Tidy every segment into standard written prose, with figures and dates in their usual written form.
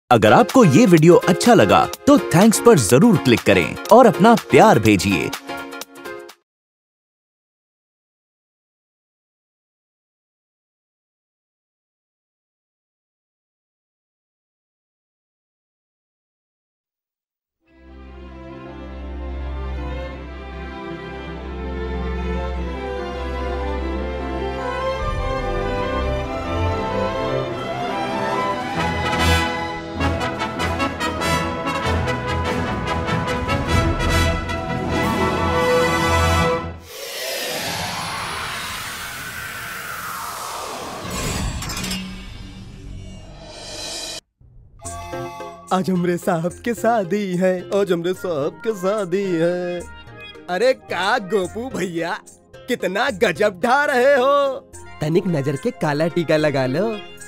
अगर आपको ये वीडियो अच्छा लगा तो थैंक्स पर जरूर क्लिक करें और अपना प्यार भेजिए। आज हमरे साहब के शादी है, आज हमरे साहब के शादी है। अरे का गोपू भैया, कितना गजब ढा रहे हो। तनिक नजर के काला टीका लगा लो।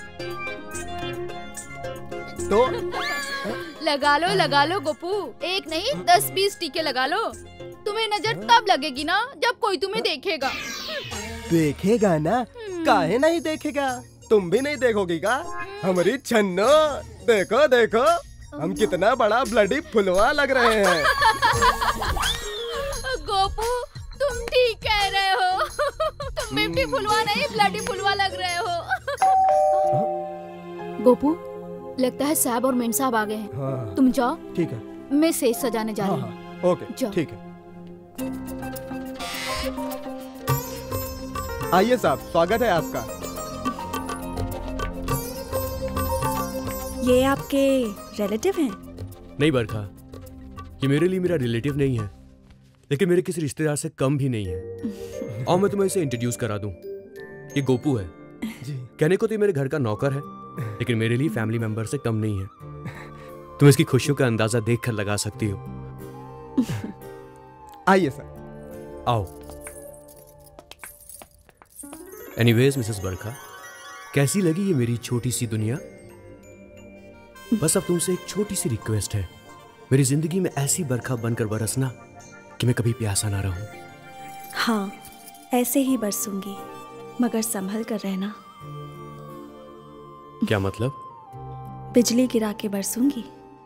तो लगा लो गोपू, एक नहीं 10-20 टीके लगा लो। तुम्हें नजर तब लगेगी ना जब कोई तुम्हें देखेगा। देखेगा ना, काहे नहीं देखेगा। तुम भी नहीं देखोगी का? हमारी छन्नो देखो देखो, हम कितना बड़ा ब्लडी फुलवा लग रहे हैं। गोपू तुम ठीक कह रहे हो। तुम बिल्कुल फुलवा नहीं, ब्लडी फुलवा लग रहे हो। गोपू लगता है साहब और मेम साहब आ गए हैं। हाँ। तुम जाओ। ठीक है, मैं सेज सजाने जा रही हूँ। हाँ, ओके ठीक है। आइए साहब, स्वागत है आपका। ये आपके रिलेटिव हैं? नहीं बरखा, ये मेरे लिए मेरा रिलेटिव नहीं है, लेकिन मेरे किसी रिश्तेदार से कम भी नहीं है। और मैं तुम्हें इसे इंट्रोड्यूस करा दूं। ये गोपू है। जी। कहने को तो ये मेरे घर का नौकर है, लेकिन मेरे लिए फैमिली मेंबर से कम नहीं है। तुम इसकी खुशियों का अंदाजा देखकर लगा सकती हो। आइए सर। आओ। एनीवेज मिसेस बरखा, कैसी लगी ये मेरी छोटी सी दुनिया? बस अब तुमसे एक छोटी सी रिक्वेस्ट है, मेरी जिंदगी में ऐसी बरखा बनकर बरसना कि मैं कभी प्यासा ना रहूं। हाँ, ऐसे ही बरसूंगी, मगर संभल कर रहना। क्या मतलब? बिजली गिरा के बरसूंगी।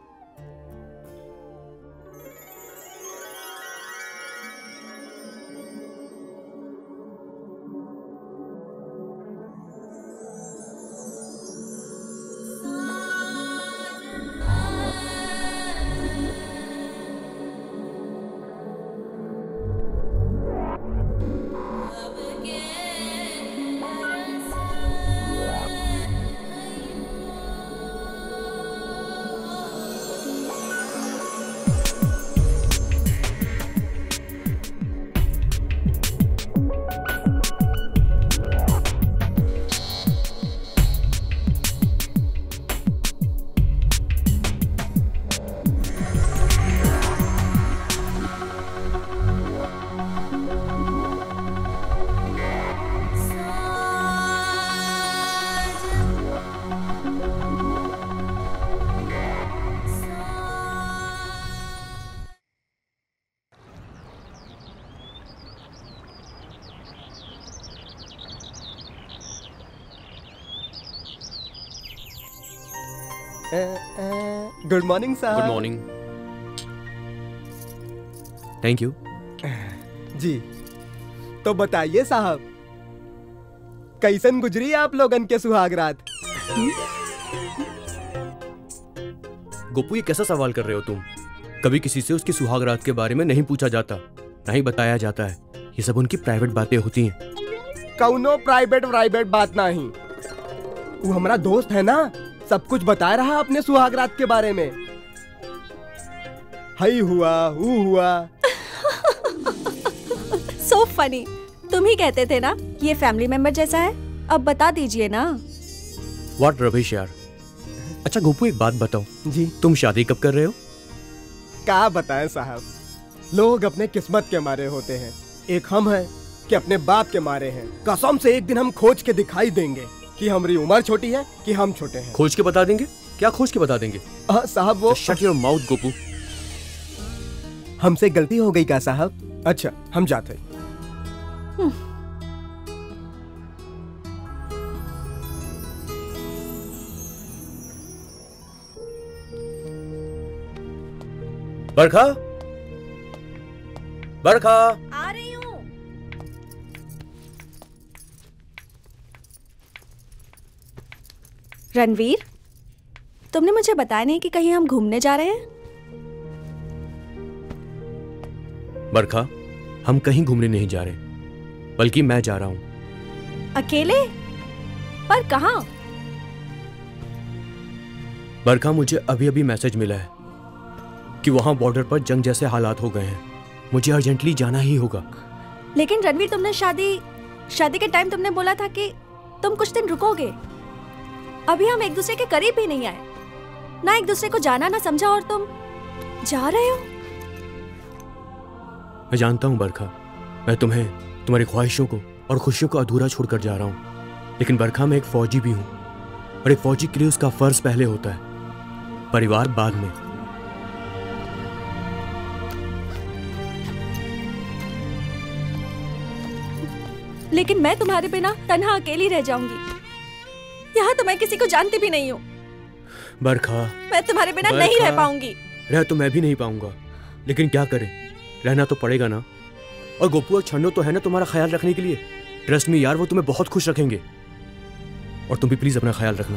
गुड मॉर्निंग साहब। Good morning. Thank you. जी, तो बताइए साहब, कैसन गुजरी आप लोगन के सुहाग रात? गोपू, ये कैसा सवाल कर रहे हो तुम? कभी किसी से उसकी सुहाग रात के बारे में नहीं पूछा जाता, नहीं बताया जाता है। ये सब उनकी प्राइवेट बातें होती हैं। कौनो प्राइवेट बात नहीं। वो हमारा दोस्त है ना, सब कुछ बता रहा अपने सुहाग रात के बारे में। हई हुआ, वो हुआ। So funny. तुम ही कहते थे ना ये फैमिली मेंबर जैसा है, अब बता दीजिए ना। व्हाट रबिश यार। अच्छा गोपू, एक बात बताओ। जी। तुम शादी कब कर रहे हो? क्या बताएं साहब, लोग अपने किस्मत के मारे होते हैं। एक हम हैं कि अपने बाप के मारे हैं। कसम से एक दिन हम खोज के दिखाई देंगे कि हमारी उम्र छोटी है कि हम छोटे हैं। खोज के बता देंगे? क्या खोज के बता देंगे? साहब वो शट योर माउथ गोपू। हमसे गलती हो गई क्या साहब? अच्छा, हम जाते। बरखा, बरखा, आ रही हूँ। रणवीर, तुमने मुझे बताया नहीं कि कहीं हम घूमने जा रहे हैं? बरखा, हम कहीं घूमने नहीं जा रहे, बल्कि मैं जा रहा हूं। अकेले? पर कहाँ? बरखा, मुझे अभी अभी मैसेज मिला है कि वहां बॉर्डर पर जंग जैसे हालात हो गए हैं। मुझे अर्जेंटली जाना ही होगा। लेकिन रणवीर, तुमने शादी के टाइम तुमने बोला था कि तुम कुछ दिन रुकोगे। अभी हम एक दूसरे के करीब भी नहीं आए, ना एक दूसरे को जाना ना समझा, और तुम जा रहे हो। मैं जानता हूं बरखा, मैं तुम्हें, तुम्हारी ख्वाहिशों को और खुशियों को अधूरा छोड़कर जा रहा हूं। लेकिन बरखा, मैं एक फौजी भी हूं, और एक फौजी के लिए उसका फर्ज पहले होता है, परिवार बाद में। लेकिन मैं तुम्हारे बिना तन्हा अकेली रह जाऊंगी। यहाँ तो मैं किसी को जानती भी नहीं हूँ। बरखा, मैं तुम्हारे बिना नहीं रह पाऊंगी। रह तो मैं भी नहीं पाऊंगा, लेकिन क्या करें, रहना तो पड़ेगा ना। और गोपू और छन्नो तो है ना तुम्हारा ख्याल रखने के लिए। ट्रस्ट में यार, वो तुम्हें बहुत खुश रखेंगे। और तुम भी प्लीज अपना ख्याल रखना।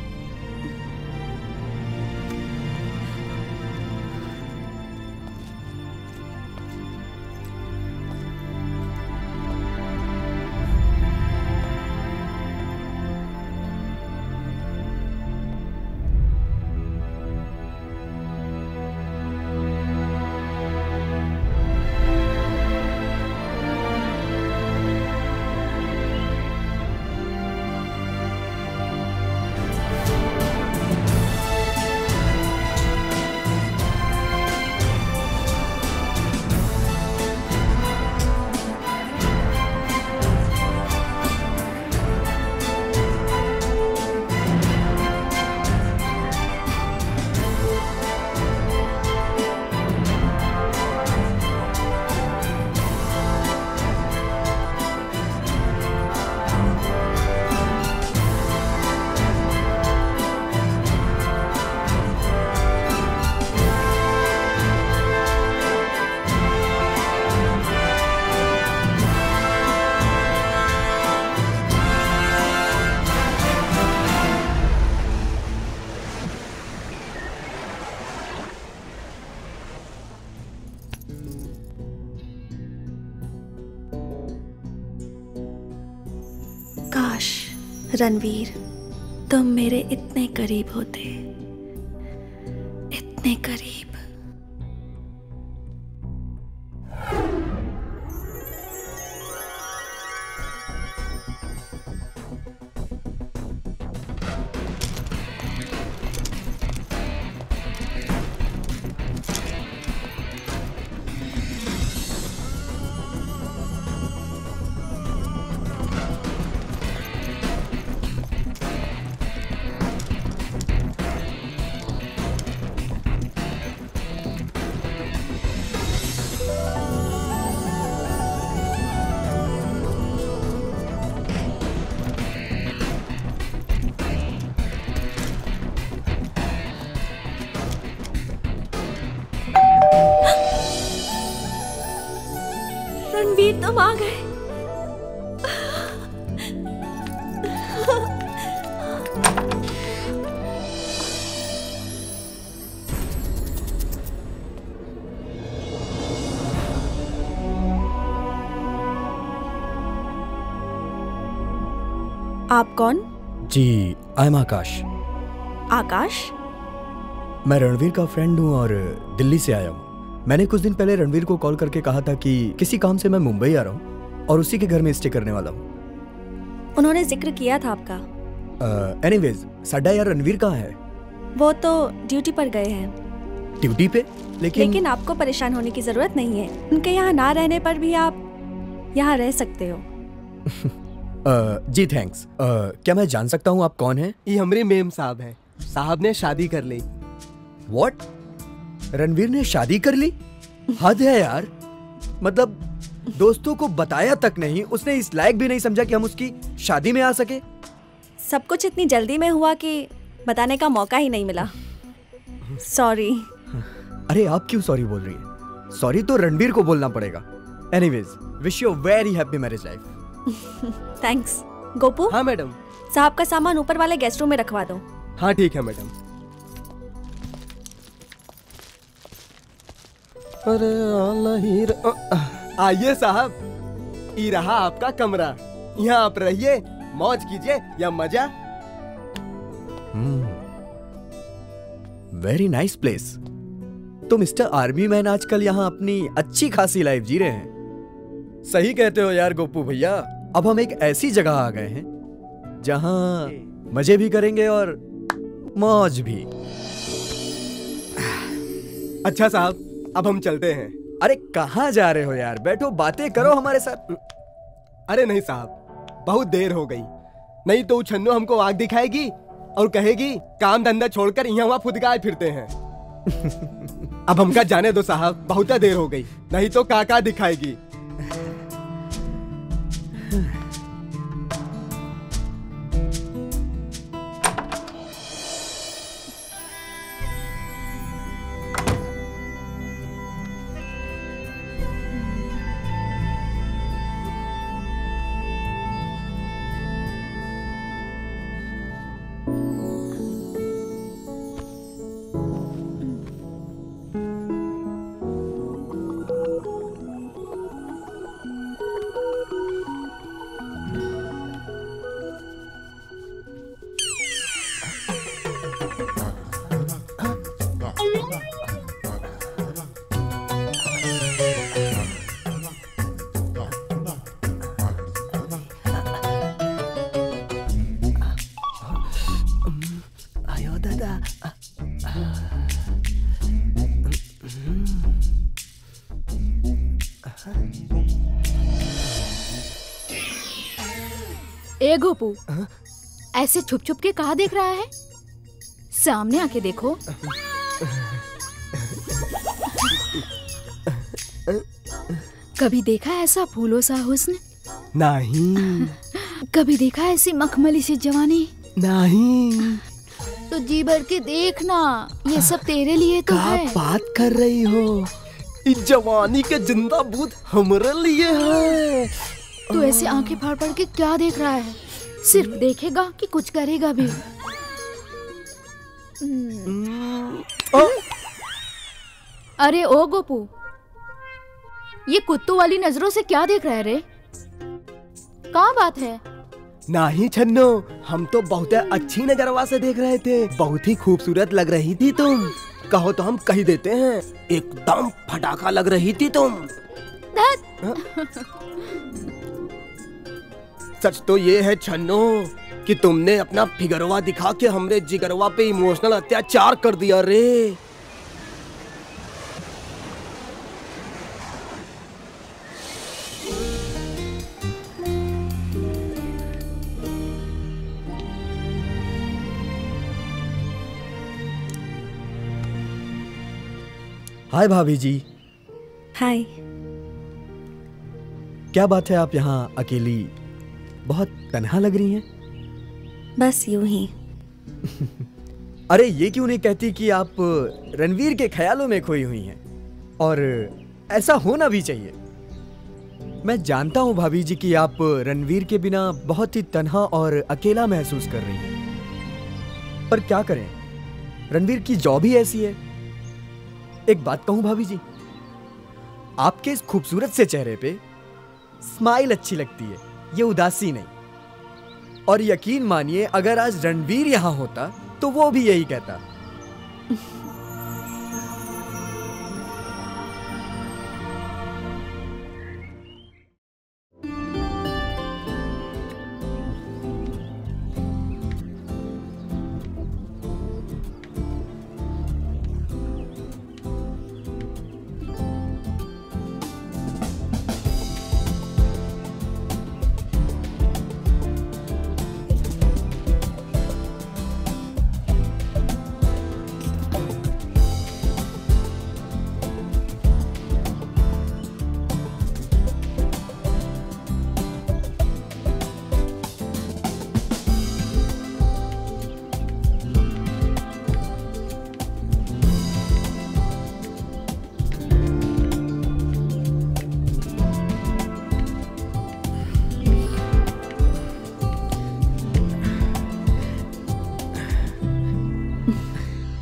रणवीर, तुम मेरे इतने करीब होते, इतने करीब। रणवीर, तुम आ गए। आप कौन? जी, आई एम आकाश। आकाश? मैं रणवीर का फ्रेंड हूँ और दिल्ली से आया हूँ। मैंने कुछ दिन पहले रणवीर को कॉल करके कहा था कि किसी काम से मैं मुंबई आ रहा हूँ और उसी के घर में स्टे करने वाला हूँ। उन्होंने जिक्र किया था आपका। एनीवेज, साडा यार रणवीर कहाँ है? वो तो ड्यूटी पर गए हैं। ड्यूटी पे? लेकिन आपको परेशान होने की जरूरत नहीं है। उनके यहाँ ना रहने पर भी आप यहाँ रह सकते हो। जी थैंक्स। क्या मैं जान सकता हूँ आप कौन हैं? ये हमारे मेम साहब हैं। साहब ने शादी कर ली। What? रणवीर ने शादी कर ली? हद है यार। मतलब दोस्तों को बताया तक नहीं, उसने इस लायक भी नहीं समझा कि हम उसकी शादी में आ सके। सब कुछ इतनी जल्दी में हुआ कि बताने का मौका ही नहीं मिला। सॉरी। अरे आप क्यों सॉरी बोल रही हैं? सॉरी तो रणबीर को बोलना पड़ेगा। Anyways, wish you very happy marriage life. Thanks. Gopu. हाँ मैडम। साहब का सामान ऊपर वाले गेस्ट रूम में रखवा दो। हाँ ठीक है मैडम। अरे आइए साहब, ये रहा आपका कमरा। यहाँ आप रहिए, मौज कीजिए या मजा। Very nice place. तो मिस्टर आर्मी मैन आजकल यहाँ अपनी अच्छी खासी लाइफ जी रहे हैं। सही कहते हो यार गोपू भैया। अब हम एक ऐसी जगह आ गए हैं जहाँ मजे भी करेंगे और मौज भी। अच्छा साहब, अब हम चलते हैं। अरे कहाँ जा रहे हो यार? बैठो, बातें करो हमारे साथ। अरे नहीं साहब, बहुत देर हो गई। नहीं तो छन्नू हमको आग दिखाएगी और कहेगी काम धंधा छोड़कर यहाँ वहाँ फुदकाए फिरते हैं। अब हमका जाने दो साहब, बहुत देर हो गई। नहीं तो काका दिखाएगी। ए गोपू, ऐसे छुप छुप के कहाँ देख रहा है? सामने आके देखो। कभी देखा ऐसा फूलों सा हुस्न? नहीं। कभी देखा ऐसी मखमली सी जवानी? नहीं। तो जी भर के देखना, ये सब तेरे लिए तो है। क्या बात कर रही हो? इस जवानी के जिंदा भूत हमारे लिए है। तू ऐसे आंखें फाड़ फाड़ के क्या देख रहा है? सिर्फ देखेगा कि कुछ करेगा भी? अरे ओ गोपू, ये कुत्तों वाली नजरों से क्या देख रहा है रे? क्या बात है? नहीं छन्नो, हम तो बहुत अच्छी नजरवा से देख रहे थे। बहुत ही खूबसूरत लग रही थी तुम। कहो तो हम कह देते हैं, एकदम फटाका लग रही थी तुम। सच तो ये है छन्नो कि तुमने अपना फिगरवा दिखा के हमरे जिगरवा पे इमोशनल अत्याचार कर दिया रे। हाय भाभी जी। हाय। क्या बात है, आप यहाँ अकेली बहुत तन्हा लग रही हैं? बस यूं ही। अरे ये क्यों नहीं कहती कि आप रणवीर के ख्यालों में खोई हुई हैं? और ऐसा होना भी चाहिए। मैं जानता हूं भाभी जी कि आप रणवीर के बिना बहुत ही तन्हा और अकेला महसूस कर रही हैं। पर क्या करें, रणवीर की जॉब ही ऐसी है। एक बात कहूं भाभी जी, आपके इस खूबसूरत से चेहरे पे स्माइल अच्छी लगती है, ये उदासी नहीं। और यकीन मानिए, अगर आज रणवीर यहां होता तो वो भी यही कहता।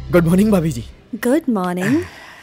गुड मॉर्निंग भाभी जी। Good morning.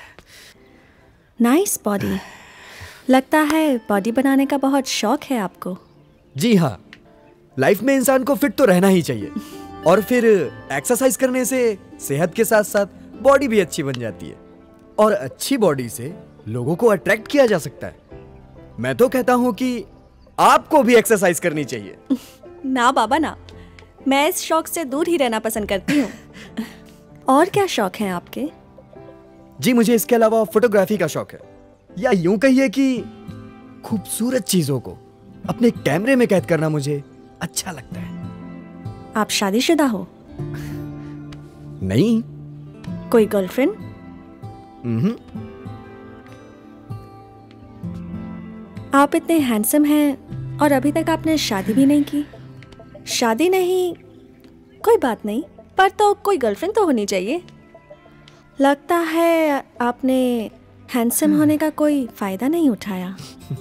Nice body. लगता है बॉडी बनाने का बहुत शौक है आपको। जी हाँ, लाइफ में इंसान को फिट तो रहना ही चाहिए और फिर एक्सरसाइज करने से सेहत के साथ साथ बॉडी भी अच्छी बन जाती है और अच्छी बॉडी से लोगों को अट्रैक्ट किया जा सकता है। मैं तो कहता हूँ कि आपको भी एक्सरसाइज करनी चाहिए। ना बाबा ना, मैं इस शौक से दूर ही रहना पसंद करती हूँ। और क्या शौक हैं आपके? जी मुझे इसके अलावा फोटोग्राफी का शौक है, या यूं कहिए कि खूबसूरत चीजों को अपने कैमरे में कैद करना मुझे अच्छा लगता है। आप शादीशुदा हो? नहीं। कोई गर्लफ्रेंड? आप इतने हैंडसम हैं और अभी तक आपने शादी भी नहीं की। शादी नहीं, कोई बात नहीं, पर तो कोई गर्लफ्रेंड तो होनी चाहिए। लगता है आपने हैंडसम होने का कोई फायदा नहीं उठाया।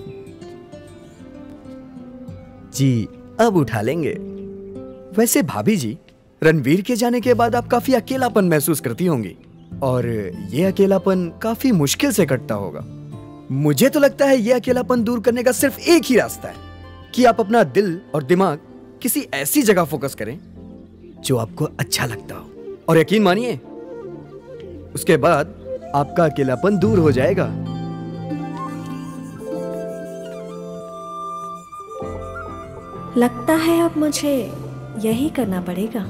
जी अब उठा लेंगे। वैसे भाभी जी, रणवीर के जाने के बाद आप काफी अकेलापन महसूस करती होंगी और ये अकेलापन काफी मुश्किल से कटता होगा। मुझे तो लगता है ये अकेलापन दूर करने का सिर्फ एक ही रास्ता है कि आप अपना दिल और दिमाग किसी ऐसी जगह फोकस करें जो आपको अच्छा लगता हो, और यकीन मानिए उसके बाद आपका अकेलापन दूर हो जाएगा। लगता है अब मुझे यही करना पड़ेगा।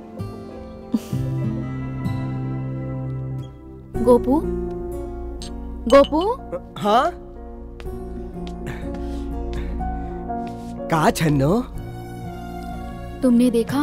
गोपू, गोपू, हाँ कहा छन्नो? तुमने देखा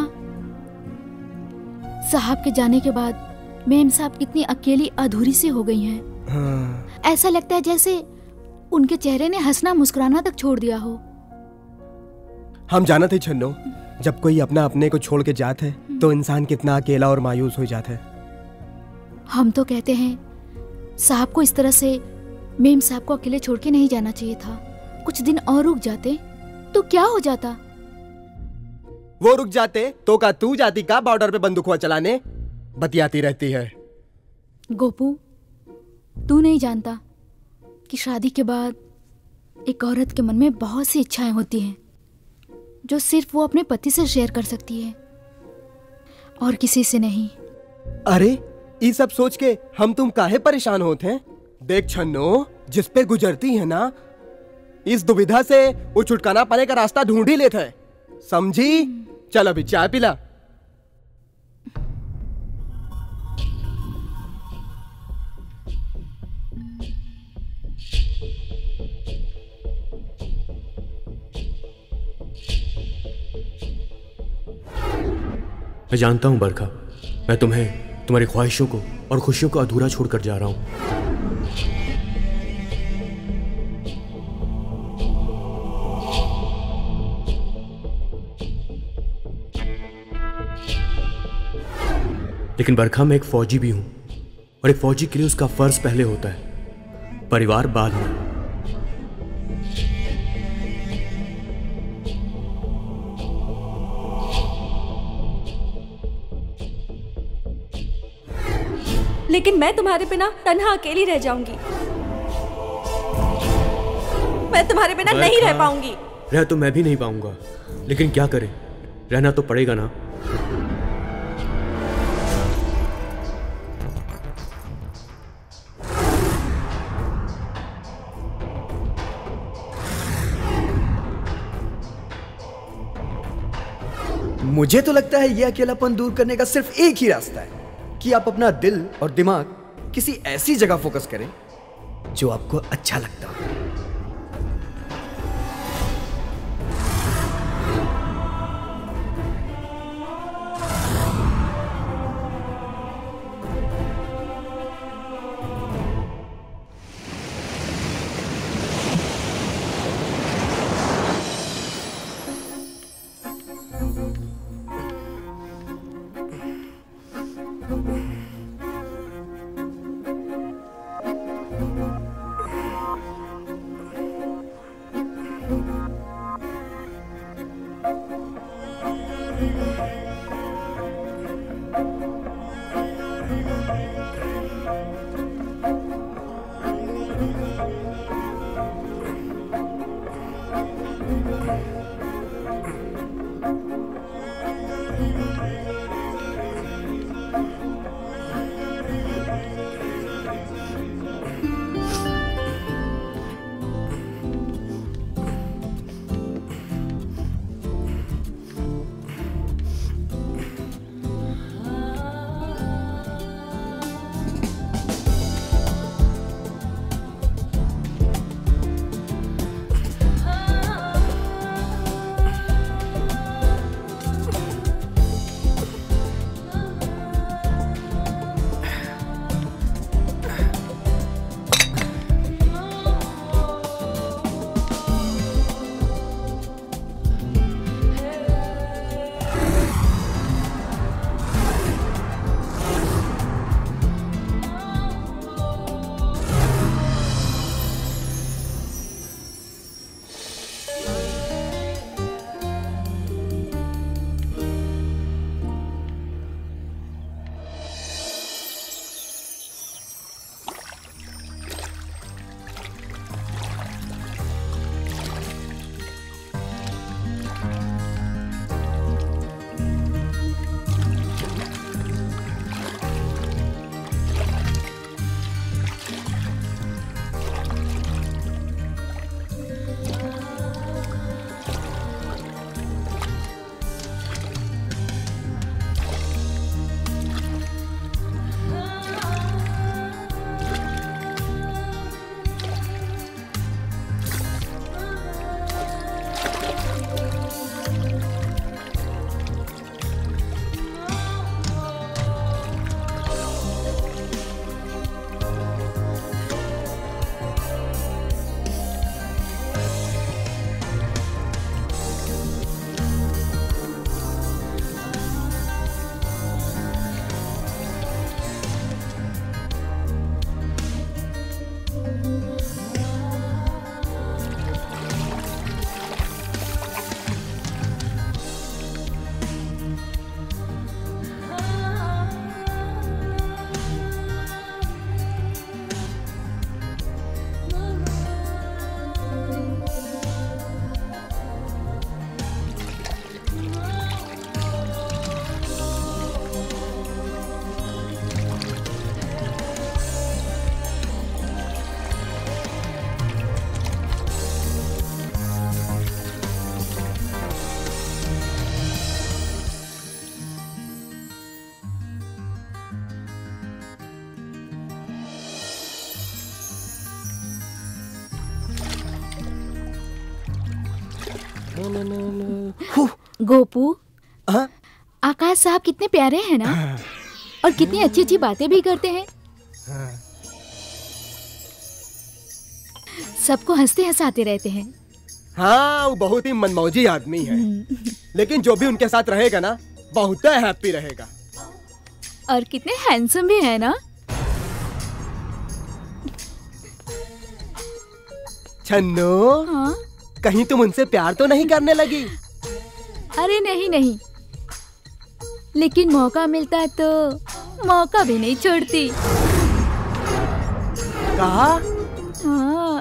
साहब के जाने के बाद मेम साहब कितनी अकेली अधूरी सी हो गई हैं। हाँ। ऐसा लगता है जैसे उनके चेहरे ने हंसना मुस्कुराना तक छोड़ दिया हो। हम जाना थे छन्नो, जब कोई अपना अपने को छोड़ के जाता है तो इंसान कितना अकेला और मायूस हो जाता है। हम तो कहते हैं साहब को इस तरह से मेम साहब को अकेले छोड़ के नहीं जाना चाहिए था। कुछ दिन और रुक जाते तो क्या हो जाता? वो रुक जाते तो का तू जाती का बॉर्डर पे बंदूक हुआ चलाने? बतियाती रहती है। गोपू, तू नहीं जानता कि शादी के बाद एक औरत के मन में बहुत सी इच्छाएं होती हैं जो सिर्फ वो अपने पति से शेयर कर सकती है और किसी से नहीं। अरे ये सब सोच के हम तुम काहे परेशान होते हैं? देख छन्नो, जिस पे गुजरती है ना, इस दुविधा से वो छुटकारा पाने का रास्ता ढूंढ ही लेता है, समझी? चल अभी चाय पिला। मैं जानता हूं बरखा, मैं तुम्हें तुम्हारी ख्वाहिशों को और खुशियों को अधूरा छोड़कर जा रहा हूं। लेकिन बरखा मैं एक फौजी भी हूं और एक फौजी के लिए उसका फर्ज पहले होता है, परिवार बाद में। लेकिन मैं तुम्हारे बिना तन्हा अकेली रह जाऊंगी। मैं तुम्हारे बिना नहीं रह पाऊंगी। रह तो मैं भी नहीं पाऊंगा, लेकिन क्या करें, रहना तो पड़ेगा ना। मुझे तो लगता है यह अकेलापन दूर करने का सिर्फ एक ही रास्ता है कि आप अपना दिल और दिमाग किसी ऐसी जगह फोकस करें जो आपको अच्छा लगता हो। गोपू, आकाश साहब कितने प्यारे हैं ना, और कितनी अच्छी अच्छी बातें भी करते हैं। सबको हंसते हंसाते रहते हैं। हाँ, वो बहुत ही मनमौजी आदमी है। लेकिन जो भी उनके साथ रहेगा ना, बहुत हैप्पी रहेगा। और कितने हैंडसम भी है ना। छन्नू, हाँ? कहीं तुम उनसे प्यार तो नहीं करने लगी? अरे नहीं नहीं, लेकिन मौका मिलता है तो मौका भी नहीं छोड़ती। कहा? हाँ।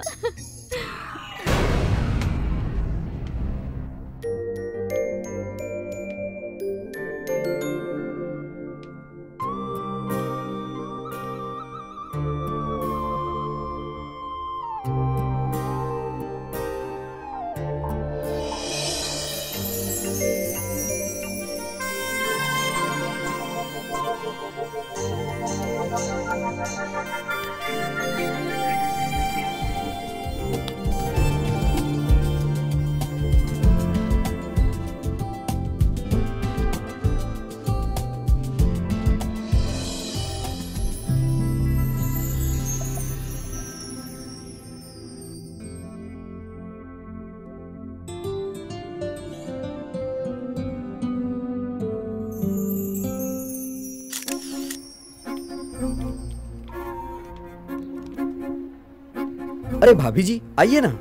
अरे भाभी जी, आइए ना।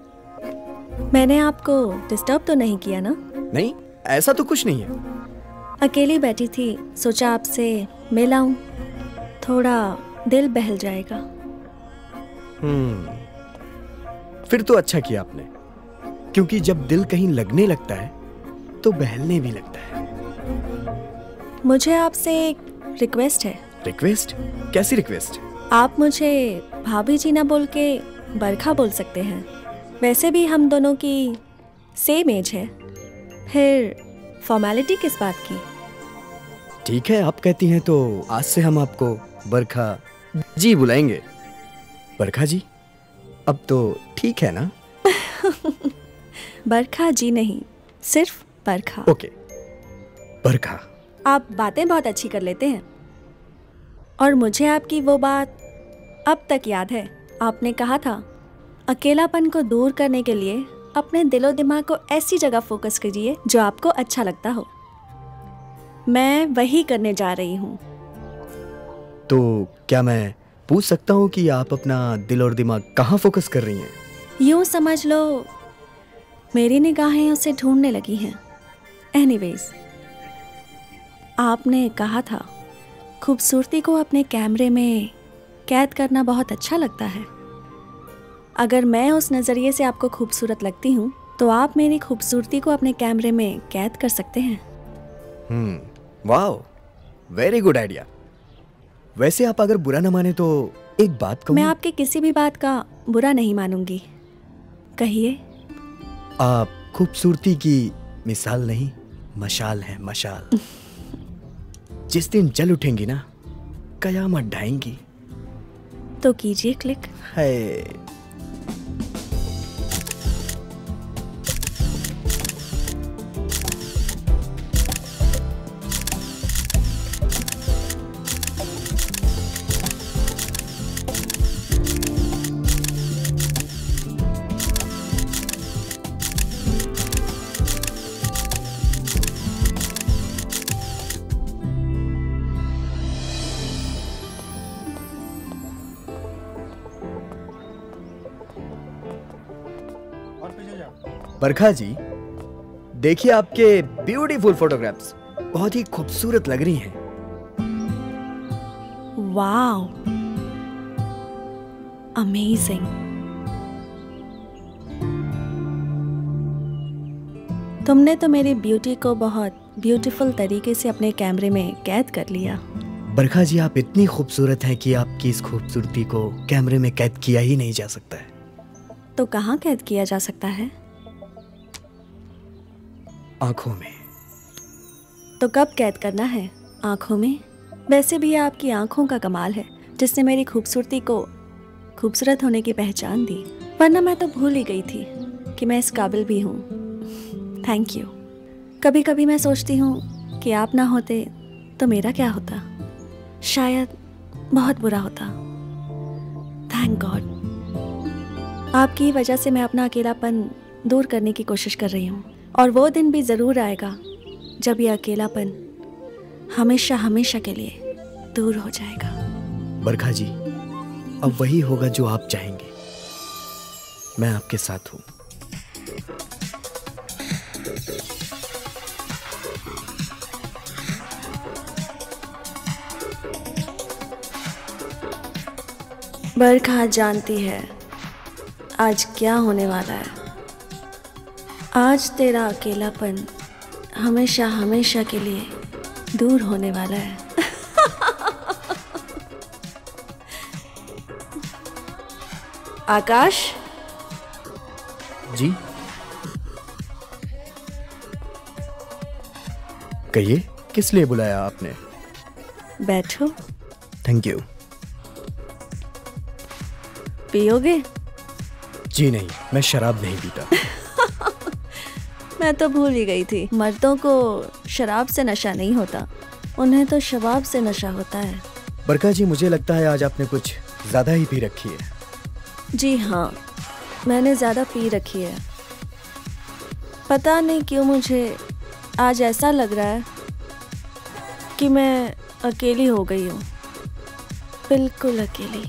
मैंने आपको डिस्टर्ब तो नहीं किया ना? नहीं, ऐसा तो कुछ नहीं है। अकेली बैठी थी, सोचा आपसे मिल आऊं, थोड़ा दिल बहल जाएगा। फिर तो अच्छा किया आपने, क्योंकि जब दिल कहीं लगने लगता है तो बहलने भी लगता है। मुझे आपसे एक रिक्वेस्ट है। रिक्वेस्ट? कैसी रिक्वेस्ट? आप मुझे भाभी जी ना बोल के बरखा बोल सकते हैं। वैसे भी हम दोनों की सेम एज है, फिर फॉर्मेलिटी किस बात की? ठीक है, आप कहती हैं तो आज से हम आपको बरखा जी बुलाएंगे। बरखा जी, अब तो ठीक है ना? बरखा जी नहीं, सिर्फ बरखा। ओके, बरखा। आप बातें बहुत अच्छी कर लेते हैं, और मुझे आपकी वो बात अब तक याद है। आपने कहा था अकेलापन को दूर करने के लिए अपने दिलो दिमाग को ऐसी जगह फोकस कीजिए जो आपको अच्छा लगता हो। मैं वही करने जा रही हूँ। तो क्या मैं पूछ सकता हूँ कि आप अपना दिल और दिमाग कहाँ फोकस कर रही हैं? यूँ समझ लो मेरी निगाहें उसे ढूंढने लगी हैं। एनीवेज, आपने कहा था खूबसूरती को अपने कैमरे में कैद करना बहुत अच्छा लगता है। अगर मैं उस नज़रिए से आपको खूबसूरत लगती हूँ तो आप मेरी खूबसूरती को अपने कैमरे में कैद कर सकते हैं। Wow, very good idea. वैसे आप अगर बुरा ना माने तो एक बात कहूँ? मैं आपकी किसी भी बात का बुरा नहीं मानूंगी। कहिए। आप खूबसूरती की मिसाल नहीं, मशाल है, मशाल। जिस दिन जल उठेंगी ना, कयामत ढाएंगी। तो कीजिए क्लिक। है। बरखा जी, देखिए आपके ब्यूटीफुल फोटोग्राफ्स बहुत ही खूबसूरत लग रही हैं। Wow, amazing. तुमने तो मेरी ब्यूटी को बहुत ब्यूटीफुल तरीके से अपने कैमरे में कैद कर लिया। बरखा जी, आप इतनी खूबसूरत हैं कि आपकी इस खूबसूरती को कैमरे में कैद किया ही नहीं जा सकता है। तो कहाँ कैद किया जा सकता है? आंखों में। तो कब कैद करना है? आंखों में? वैसे भी आपकी आंखों का कमाल है जिसने मेरी खूबसूरती को खूबसूरत होने की पहचान दी, वरना मैं तो भूल ही गई थी कि मैं इस काबिल भी हूँ। Thank you. कभी कभी मैं सोचती हूँ कि आप ना होते तो मेरा क्या होता। शायद बहुत बुरा होता। थैंक गॉड, आपकी वजह से मैं अपना अकेलापन दूर करने की कोशिश कर रही हूँ, और वो दिन भी ज़रूर आएगा जब ये अकेलापन हमेशा हमेशा के लिए दूर हो जाएगा। बरखा जी, अब वही होगा जो आप चाहेंगे। मैं आपके साथ हूँ। बरखा जानती है आज क्या होने वाला है। आज तेरा अकेलापन हमेशा हमेशा के लिए दूर होने वाला है। आकाश जी, कहिए, किस लिए बुलाया आपने? बैठो। Thank you. पियोगे? जी नहीं, मैं शराब नहीं पीता। मैं तो भूल ही गई थी, मर्दों को शराब से नशा नहीं होता, उन्हें तो शबाब से नशा होता है। बरखा जी, मुझे लगता है आज आपने कुछ ज़्यादा ही पी रखी है। जी हाँ, मैंने ज़्यादा पी रखी है। पता नहीं क्यों मुझे आज ऐसा लग रहा है कि मैं अकेली हो गई हूँ, बिल्कुल अकेली।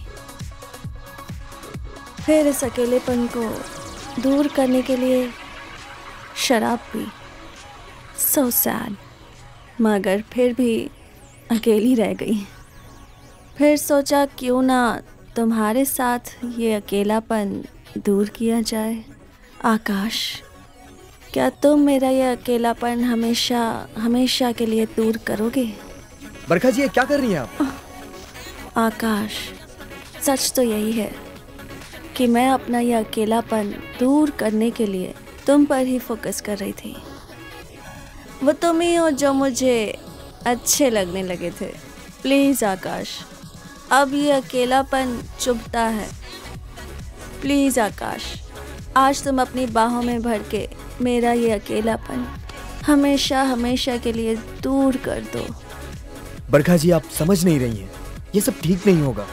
फिर इस अकेलेपन को दूर करने के लिए शराब पी। So sad. मगर फिर भी अकेली रह गई। फिर सोचा क्यों ना तुम्हारे साथ ये अकेलापन दूर किया जाए। आकाश, क्या तुम मेरा ये अकेलापन हमेशा हमेशा के लिए दूर करोगे? बरखा जी, ये क्या कर रही हैं आप? आकाश, सच तो यही है कि मैं अपना ये अकेलापन दूर करने के लिए तुम पर ही फोकस कर रही थी। वो तुम ही हो जो मुझे अच्छे लगने लगे थे। प्लीज़ आकाश, अब ये अकेलापन चुभता है। प्लीज़ आकाश, आज तुम अपनी बाहों में भर के मेरा ये अकेलापन हमेशा हमेशा के लिए दूर कर दो। बरखा जी, आप समझ नहीं रही हैं, ये सब ठीक नहीं होगा।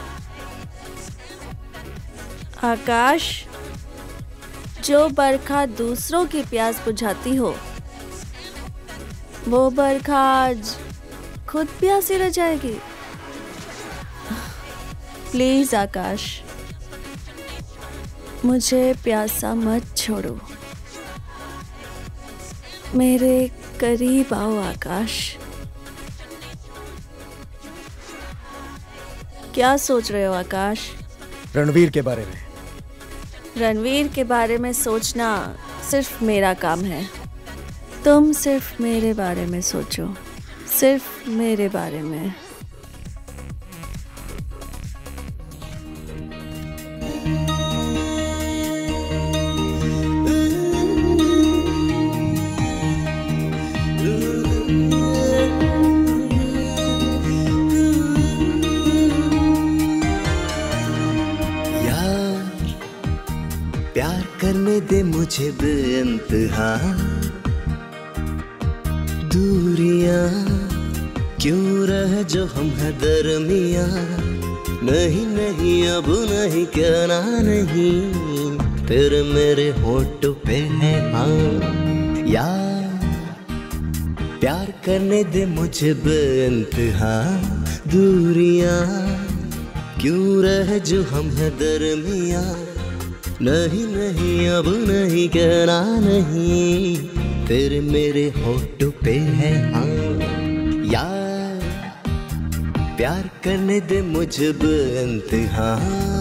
आकाश, जो बरखा दूसरों की प्यास बुझाती हो, वो बरखा आज खुद प्यासी रह जाएगी। प्लीज आकाश, मुझे प्यासा मत छोड़ो। मेरे करीब आओ आकाश। क्या सोच रहे हो आकाश? रणवीर के बारे में। रणवीर के बारे में सोचना सिर्फ मेरा काम है। तुम सिर्फ मेरे बारे में सोचो, सिर्फ मेरे बारे में। प्यार करने दे मुझे बेइंतहा, दूरियां क्यों रह जो हम है दरमिया। नहीं नहीं अब नहीं कहना नहीं, तेरे मेरे होठों पे है हाँ। यार प्यार करने दे मुझे बेइंतहा, दूरियां क्यों रह जो हम है दरमिया। नहीं नहीं अब नहीं कहना नहीं, तेरे मेरे होठों पे है हाँ। यार प्यार करने दे मुझे बेइंतहा।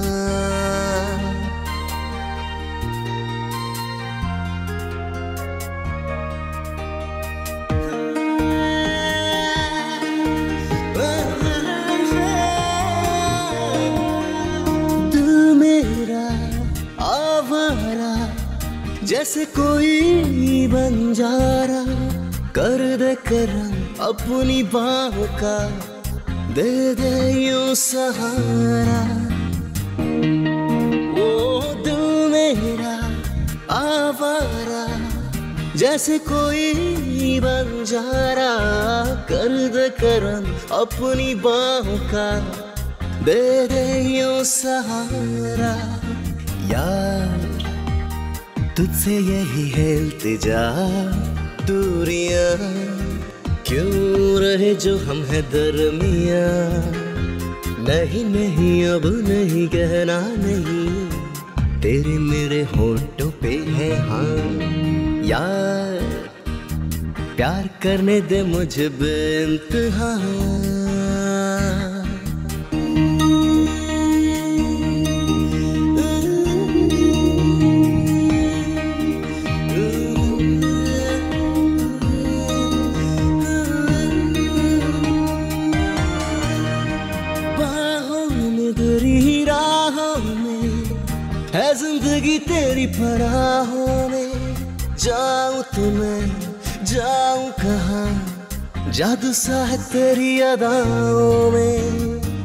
जैसे कोई बंजारा, कर दे करम अपनी बाहों का, दे दे यूं सहारा। ओ दिल मेरा आवारा, जैसे कोई बंजारा, कर दे करम अपनी बाहों का, दे दे यूं सहारा। यार तुझसे यही है इल्तिजा, दूरियां क्यों रहे जो हम है दरमिया। नहीं नहीं अब नहीं कहना नहीं, तेरे मेरे होठों पे है हाँ। यार प्यार करने दे मुझे बेइंतहा। जिंदगी तेरी पराहों में, जाऊं तो मैं जाऊं कहाँ, जादू सा है तेरी अदाओं में।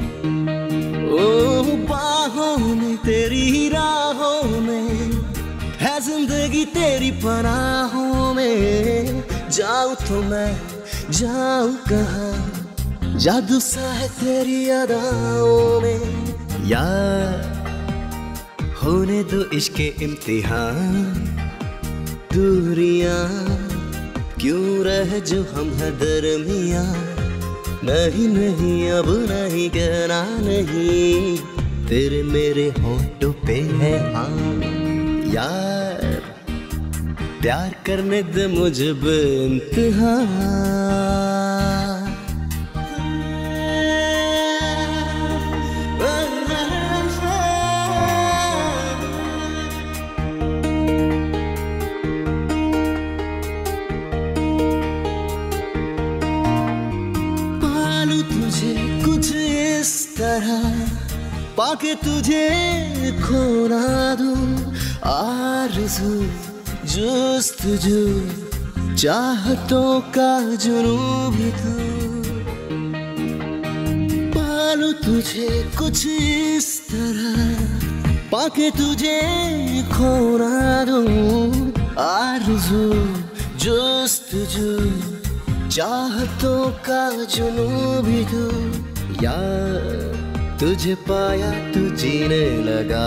ओ बाहों में तेरी राहों में, है जिंदगी तेरी पनाहों में, जाऊं तो मैं जाऊं कहाँ, जादू सा है तेरी अदाओं में। यार होने दो इश्क के इम्तिहान, दूरियां क्यों रह जो हम है दरमिया। नहीं नहीं अब नहीं कहना नहीं, तेरे मेरे होठों पे है हाँ। यार प्यार करने दे मुझे बेइंतहा। तरह पाके तुझे खो ना दूं, आरज़ू जुस्तजू चाहतों का जुनून भी तू, पालूं तुझे कुछ इस तरह पाके तुझे खो ना दूं, आरज़ू जुस्तजू चाहतों का जुनून भी तू, यार तुझे पाया तू जीने लगा,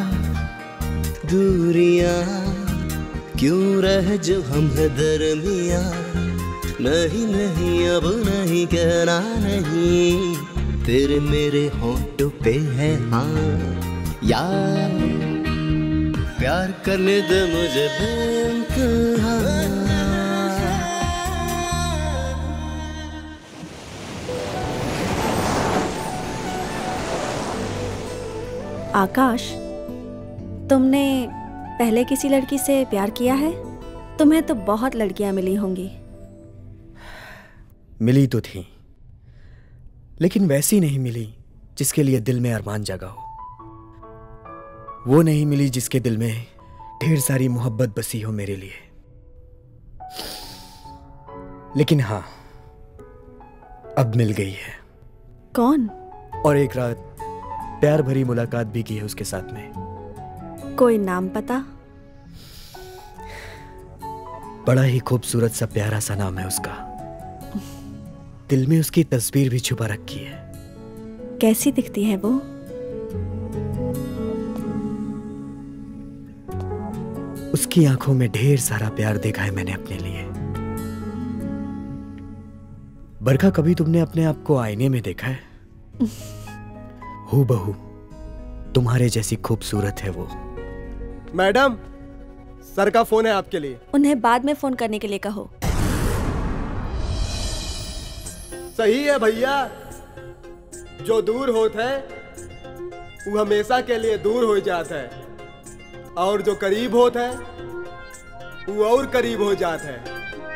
दूरियां क्यों रह जो हम है दरमिया, नहीं नहीं अब नहीं कहना नहीं, तेरे मेरे होंठों पे है हाँ, यार प्यार करने दे मुझे बेइंतहा। आकाश, तुमने पहले किसी लड़की से प्यार किया है? तुम्हें तो बहुत लड़कियां मिली होंगी। मिली तो थी, लेकिन वैसी नहीं मिली जिसके लिए दिल में अरमान जगा हो। वो नहीं मिली जिसके दिल में ढेर सारी मोहब्बत बसी हो मेरे लिए। लेकिन हाँ, अब मिल गई है। कौन? और एक रात प्यार भरी मुलाकात भी की है उसके साथ में। कोई नाम पता? बड़ा ही खूबसूरत सा प्यारा सा नाम है उसका। दिल में उसकी तस्वीर भी छुपा रखी है। कैसी दिखती है वो? उसकी आंखों में ढेर सारा प्यार देखा है मैंने अपने लिए। बरखा, कभी तुमने अपने आप को आईने में देखा है? हूबहू तुम्हारे जैसी खूबसूरत है वो। मैडम, सर का फोन है आपके लिए। उन्हें बाद में फोन करने के लिए कहो। सही है भैया, जो दूर होता है वो हमेशा के लिए दूर हो जाता है, और जो करीब होता है वो और करीब हो जाता है।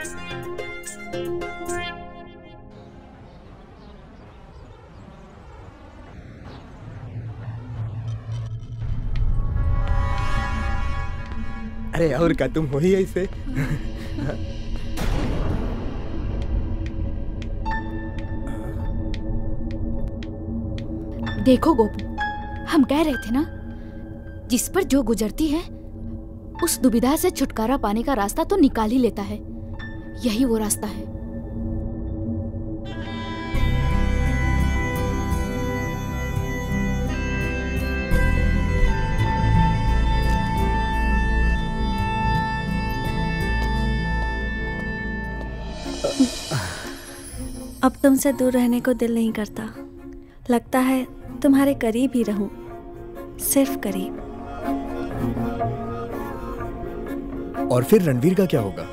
अरे और क्या, तुम हो ही ऐसे। देखो गोपू, हम कह रहे थे ना, जिस पर जो गुजरती है उस दुविधा से छुटकारा पाने का रास्ता तो निकाल ही लेता है। यही वो रास्ता है। अब तुमसे दूर रहने को दिल नहीं करता। लगता है तुम्हारे करीब ही रहूं, सिर्फ करीब। और फिर रणवीर का क्या होगा?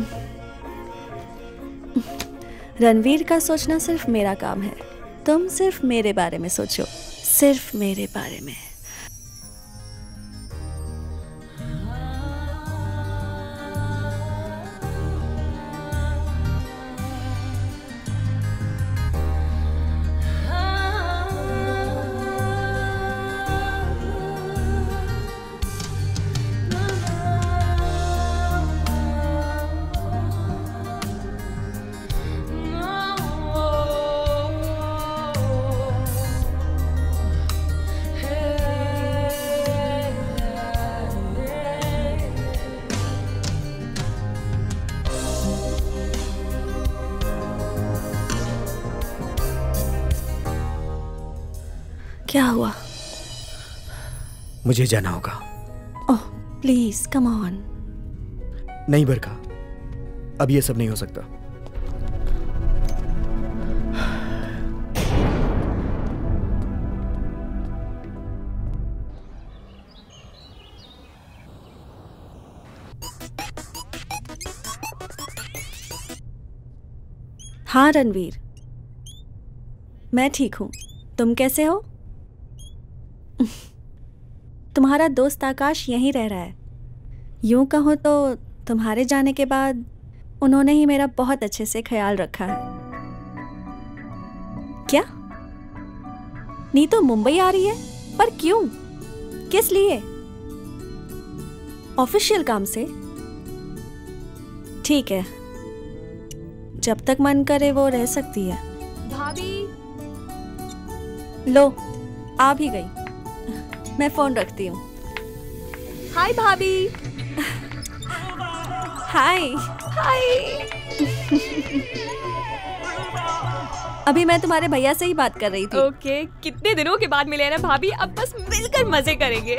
रणवीर का सोचना सिर्फ मेरा काम है। तुम सिर्फ मेरे बारे में सोचो, सिर्फ मेरे बारे में। क्या हुआ? मुझे जाना होगा। Oh please come on. नहीं बरखा, अब ये सब नहीं हो सकता। हाँ रणवीर, मैं ठीक हूँ। तुम कैसे हो? तुम्हारा दोस्त आकाश यहीं रह रहा है। यूं कहो तो तुम्हारे जाने के बाद उन्होंने ही मेरा बहुत अच्छे से ख्याल रखा है। क्या? नीतू मुंबई आ रही है, पर क्यों, किस लिए? ऑफिशियल काम से? ठीक है, जब तक मन करे वो रह सकती है। भाभी लो, आ भी गई। मैं फोन रखती हूँ। हाय भाभी। हाय हाय। अभी मैं तुम्हारे भैया से ही बात कर रही थी। ओके, कितने दिनों के बाद मिले हैं ना भाभी, अब बस मिलकर मजे करेंगे।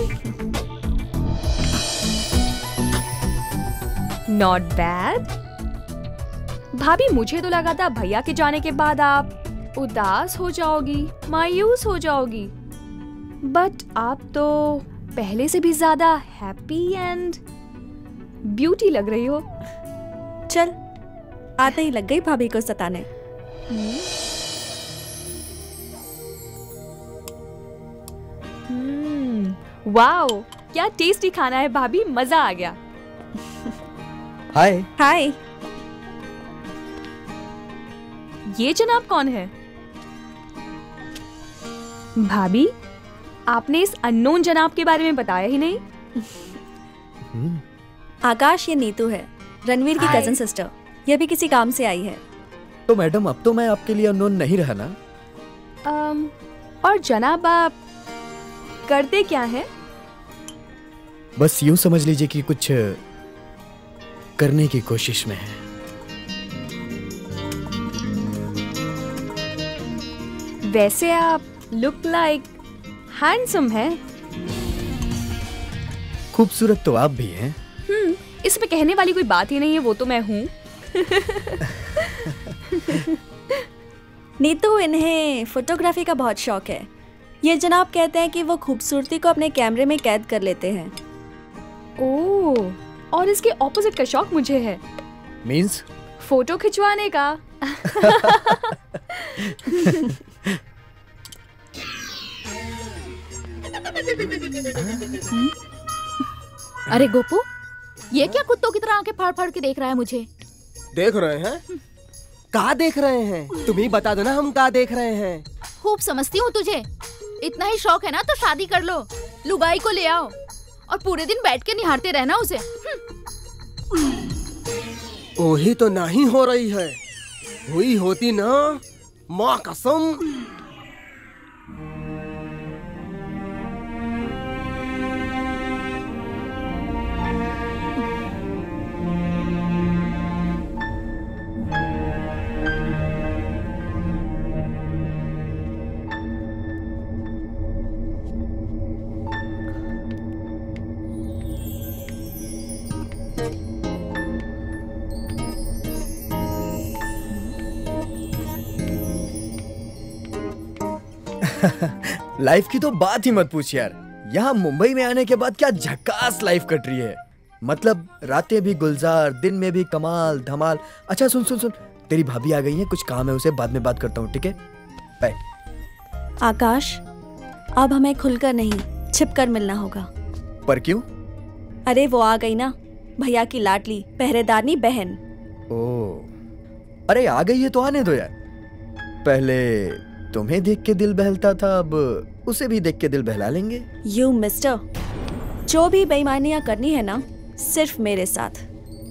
Not bad. भाभी मुझे तो लगा था भैया के जाने के बाद आप उदास हो जाओगी, मायूस हो जाओगी, बट आप तो पहले से भी ज्यादा हैप्पी एंड ब्यूटी लग रही हो। चल, आते ही लग गई भाभी को सताने। वाओ, क्या टेस्टी खाना है भाभी, मजा आ गया। हाय। हाय। ये जनाब कौन है? भाभी, आपने इस अननोन जनाब के बारे में बताया ही नहीं। आकाश, ये नीतू है, रणवीर की कजन सिस्टर। ये भी किसी काम से आई है। तो मैडम, अब तो मैं आपके लिए अननोन नहीं रहा ना? और जनाब आप करते क्या हैं? बस यूं समझ लीजिए कि कुछ करने की कोशिश में है। वैसे आप लुक लाइक हैंडसम हैं। खूबसूरत तो आप भी हैं। इसमें कहने वाली कोई बात ही नहीं है, वो तो मैं हूँ। नीतू, इन्हें फोटोग्राफी का बहुत शौक है। ये जनाब कहते हैं कि वो खूबसूरती को अपने कैमरे में कैद कर लेते हैं। ओह, और इसके ऑपोजिट का शौक मुझे है। मींस? फोटो खिंचवाने का। अरे गोपू, ये क्या कुत्तों की तरह आंखें फाड़ फाड़ के देख रहा है मुझे? देख रहे हैं? कहाँ देख रहे हैं? तुम ही बता दो ना, हम कहाँ देख रहे हैं। खूब समझती हूँ तुझे। इतना ही शौक है ना तो शादी कर लो, लुगाई को ले आओ और पूरे दिन बैठ के निहारते रहना उसे। वही तो नहीं हो रही है। हुई होती ना, माँ कसम। लाइफ की तो बात ही मत पूछ यार। यहाँ मुंबई में आने के बाद क्या झकास लाइफ कट रही है। मतलब रातें भी गुलजार, दिन में भी कमाल धमाल। अच्छा सुन सुन सुन, तेरी भाभी आ गई है, कुछ काम है उसे, बाद में बात करता हूँ, ठीक है? बाय। आकाश, अब हमें खुलकर नहीं, छिपकर मिलना होगा। पर क्यों? अरे वो आ गई ना, भैया की लाडली पहरेदारनी बहन। ओह, अरे आ गई है तो आने दो यार। पहले तुम्हें देख के दिल बहलता था, अब उसे भी देख के दिल बहला लेंगे। यू मिस्टर, जो भी बेईमानियां करनी है ना, सिर्फ मेरे साथ।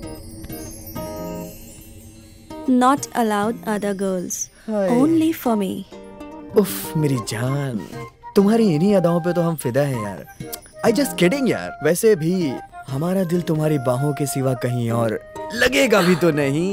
Not allowed other girls, only for me. उफ मेरी जान, तुम्हारी इन्हीं अदाओं पे तो हम फिदा हैं यार। आई जस्ट किडिंग यार। वैसे भी हमारा दिल तुम्हारी बाहों के सिवा कहीं और लगेगा भी तो नहीं।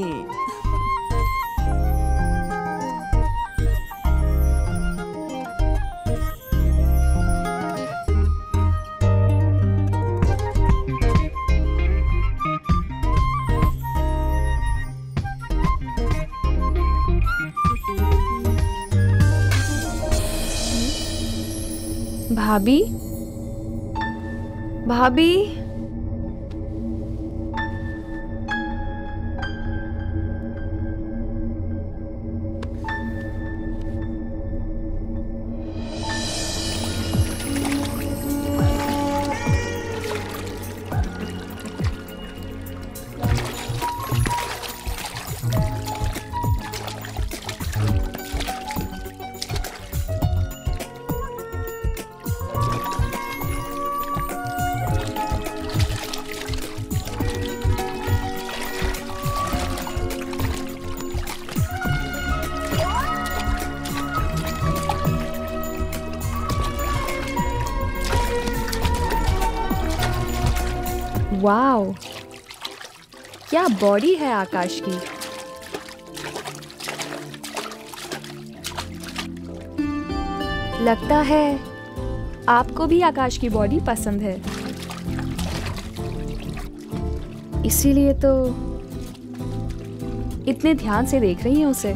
भाभी, भाभी, वाओ, क्या बॉडी है आकाश की। लगता है आपको भी आकाश की बॉडी पसंद है, इसीलिए तो इतने ध्यान से देख रही हैं उसे।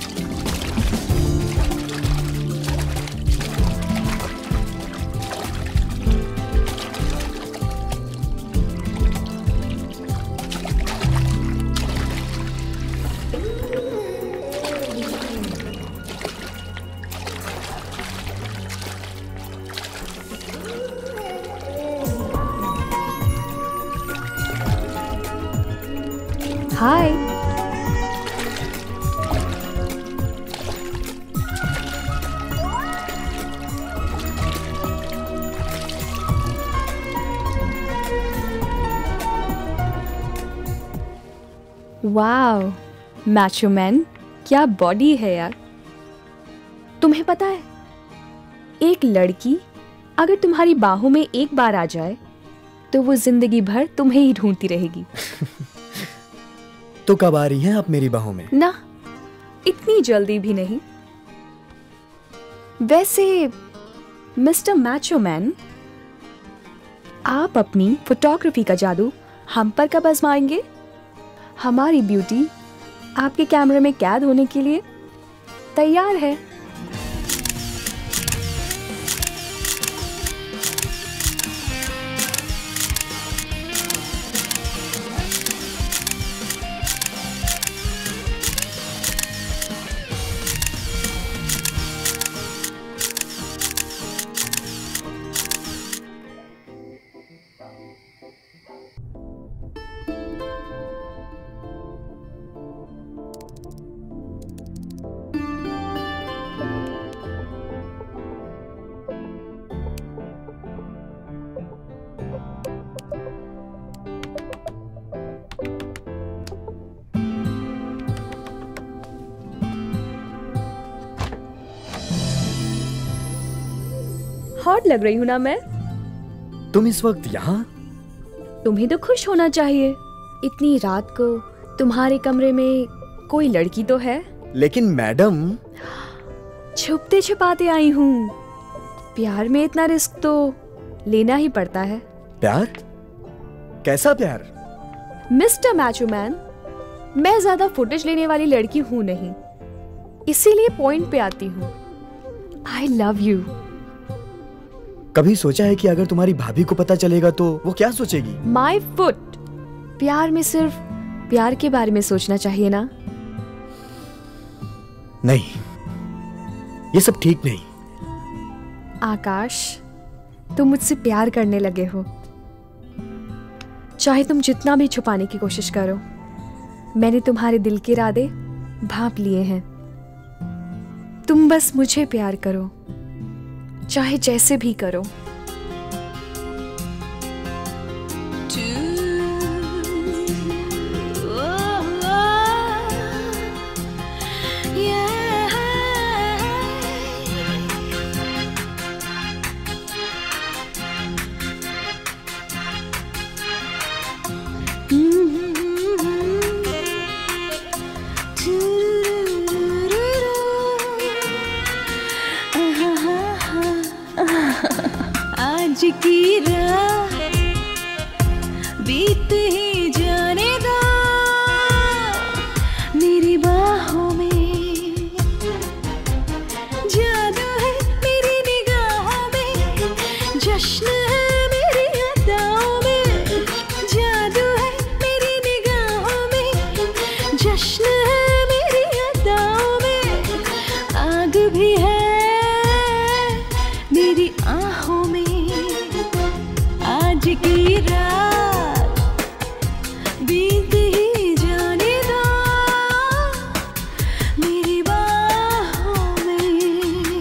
हाय, वाओ, मैचो मैन, क्या बॉडी है यार। तुम्हें पता है, एक लड़की अगर तुम्हारी बाहों में एक बार आ जाए तो वो जिंदगी भर तुम्हें ही ढूंढती रहेगी। तो कब आ रही हैं आप मेरी बाहों में? ना, इतनी जल्दी भी नहीं। वैसे मिस्टर मैचो मैन, आप अपनी फोटोग्राफी का जादू हम पर कब आजमाएंगे? हमारी ब्यूटी आपके कैमरे में कैद होने के लिए तैयार है। हॉट लग रही हूँ ना मैं? तुम इस वक्त यहाँ? तुम्हें तो खुश होना चाहिए। इतनी रात को तुम्हारे कमरे में कोई लड़की तो है। लेकिन मैडम, छुपते छुपाते आई हूँ। प्यार में इतना रिस्क तो लेना ही पड़ता है। प्यार? कैसा प्यार? मिस्टर मैचो मैन, मैं ज्यादा फुटेज लेने वाली लड़की हूँ नहीं, इसीलिए पॉइंट पे आती हूँ। I love you. कभी सोचा है कि अगर तुम्हारी भाभी को पता चलेगा तो वो क्या सोचेगी? My foot. प्यार में सिर्फ प्यार के बारे में सोचना चाहिए ना? नहीं, ये सब ठीक नहीं। आकाश, तुम मुझसे प्यार करने लगे हो। चाहे तुम जितना भी छुपाने की कोशिश करो, मैंने तुम्हारे दिल के इरादे भांप लिए हैं। तुम बस मुझे प्यार करो, चाहे जैसे भी करो। आज की रात बीत ही जाने दो मेरी बाहों में। जादू है मेरी निगाहों में, जश्न है मेरी अदाओं में। जादू है मेरी निगाहों में, जश्न है मेरी अदाओं में। आग भी है मेरी आँखों में। आज की रात बीत ही जाने दो मेरी बाहों में।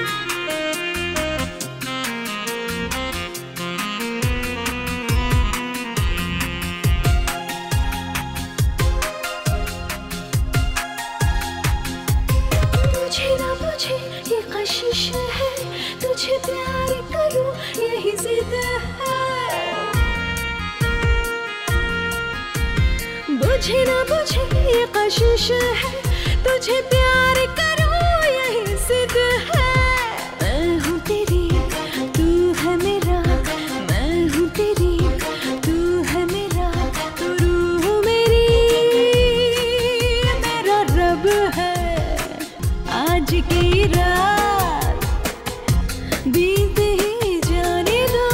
मुझे ना मुझे ये कशिश है, तुझे प्यार करूं यही जिद है। तुझे ना बुझे ये कशिश है, तुझे प्यार करूं यही सिद्ध है। मैं हूँ तेरी तू है मेरा, मैं हूँ तेरी तू है मेरा, तू रूह मेरी मेरा रब है। आज की रात बीत ही जाने दो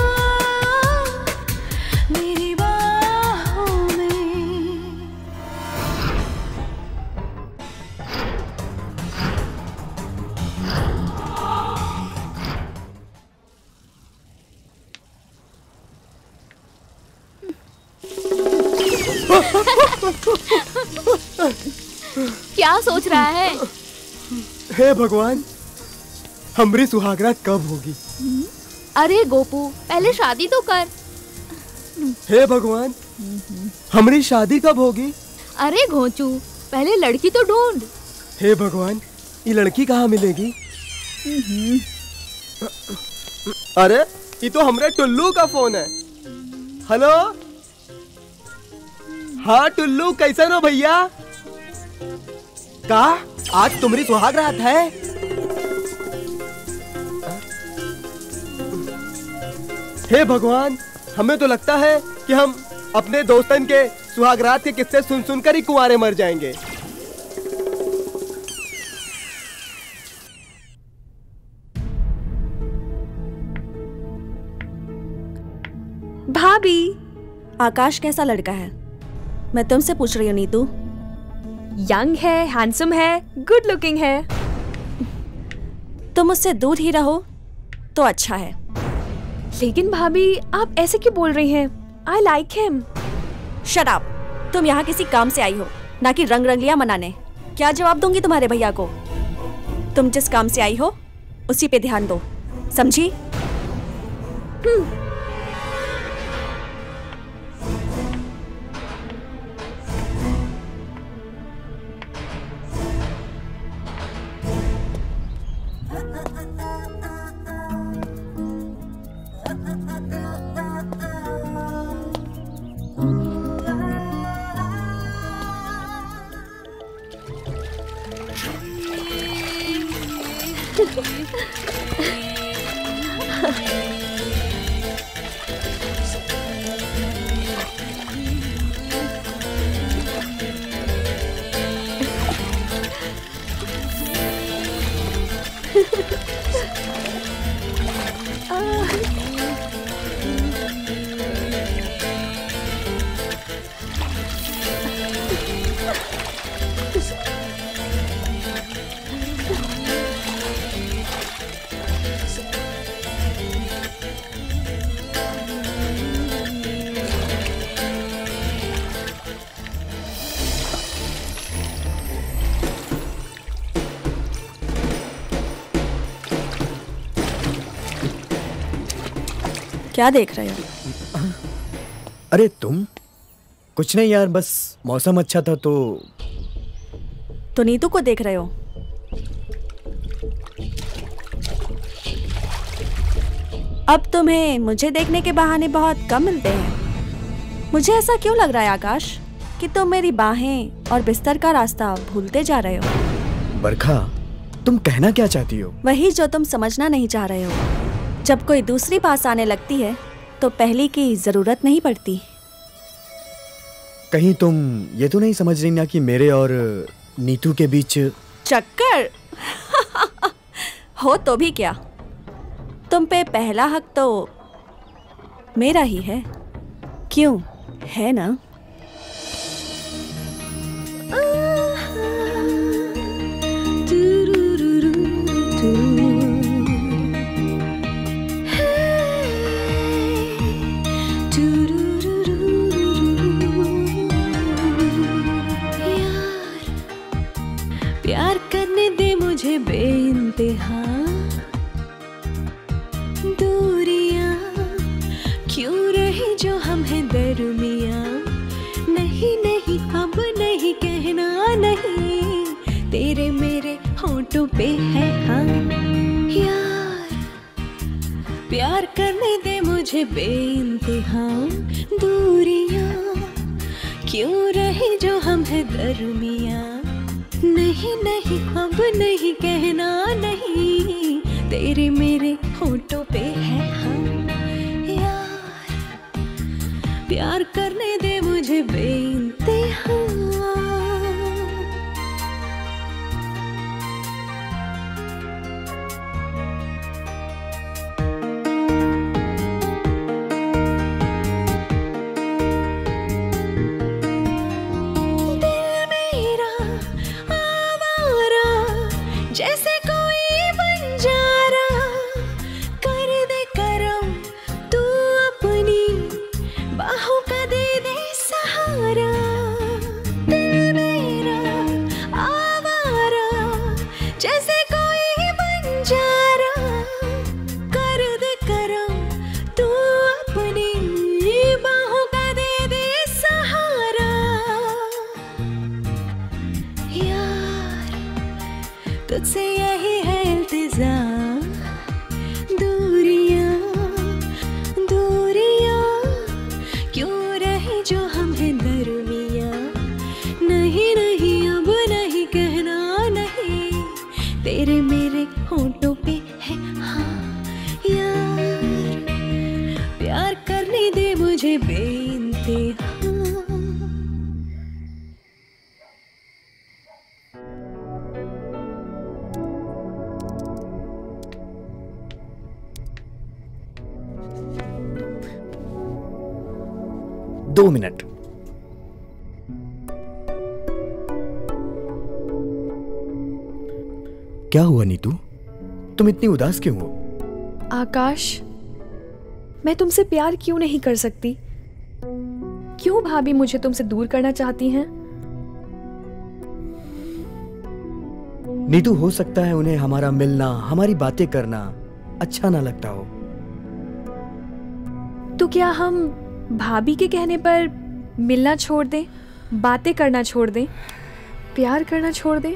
मेरी बाहों में। क्या सोच रहा है? हे भगवान, हमारी सुहागरात कब होगी? अरे गोपू, पहले शादी तो कर। हे भगवान, हमारी शादी कब होगी? अरे घोंचू, पहले लड़की तो ढूंढ। हे भगवान, ये लड़की कहाँ मिलेगी? अरे ये तो हमारे टुल्लू का फोन है। हेलो, हाँ टुल्लू, कैसे हो भैया? का आज तुम्हारी सुहागरात है? हे भगवान, हमें तो लगता है कि हम अपने दोस्तन के सुहागरात के किस्से सुन सुनकर ही कुंवारे मर जाएंगे। भाभी, आकाश कैसा लड़का है? मैं तुमसे पूछ रही हूँ नीतू। यंग है, हैंडसम है, गुड लुकिंग है। तुम उससे दूर ही रहो तो अच्छा है। लेकिन भाभी, आप ऐसे क्यों बोल रही हैं? I like him. Shut up. तुम यहाँ किसी काम से आई हो, ना कि रंग रंगलियां मनाने। क्या जवाब दूंगी तुम्हारे भैया को? तुम जिस काम से आई हो उसी पे ध्यान दो, समझी? क्या देख रहे हो? अरे तुम? कुछ नहीं यार, बस मौसम अच्छा था तो नीतू को देख रहे हो? अब तुम्हें मुझे देखने के बहाने बहुत कम मिलते हैं। मुझे ऐसा क्यों लग रहा है आकाश कि तुम मेरी बाहें और बिस्तर का रास्ता भूलते जा रहे हो? बरखा, तुम कहना क्या चाहती हो? वही जो तुम समझना नहीं चाह रहे हो। जब कोई दूसरी पास आने लगती है तो पहली की जरूरत नहीं पड़ती। कहीं तुम ये तो नहीं समझ रही ना कि मेरे और नीतू के बीच चक्कर हो तो भी क्या, तुम पे पहला हक तो मेरा ही है। क्यों, है ना? प्यार करने दे मुझे बेइंतहा, दूरियां क्यों रही जो हम हैं दरमियां। नहीं नहीं अब नहीं कहना नहीं, तेरे मेरे होठों पे है हाँ। यार प्यार करने दे मुझे बेइंतहा, दूरियां क्यों रहे जो हम है दरमिया। नहीं नहीं अब नहीं कहना नहीं, तेरे मेरे होठों पे है हाँ। यार प्यार करने दे मुझे बेइंतहा। जैसे कोई बंजारा, कर दे करम तू अपनी बाहों का दे दे सहारा। दिल मेरा आवारा, जैसे कोई बंजारा, कर दे करम तू अपनी बाहों का दे दे सहारा। यार तुझसे यही है इल्तिज़ाम, दूरियां दूरियां क्यों रहे जो हम हैं दरमिया। नहीं नहीं अब नहीं कहना नहीं, तेरे मेरे होठों पे है हाँ। यार प्यार करने दे मुझे बेइंतहा। 2 मिनट। क्या हुआ नीतू, तुम इतनी उदास क्यों हो? आकाश, मैं तुमसे प्यार क्यों नहीं कर सकती? क्यों भाभी मुझे तुमसे दूर करना चाहती हैं? नीतू, हो सकता है उन्हें हमारा मिलना, हमारी बातें करना अच्छा ना लगता हो। तो क्या हम भाभी के कहने पर मिलना छोड़ दें, बातें करना छोड़ दें, प्यार करना छोड़ दें?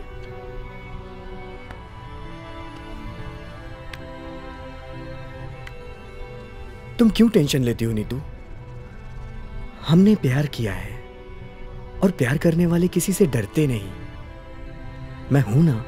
तुम क्यों टेंशन लेती हो नीतू? हमने प्यार किया है और प्यार करने वाले किसी से डरते नहीं। मैं हूं ना।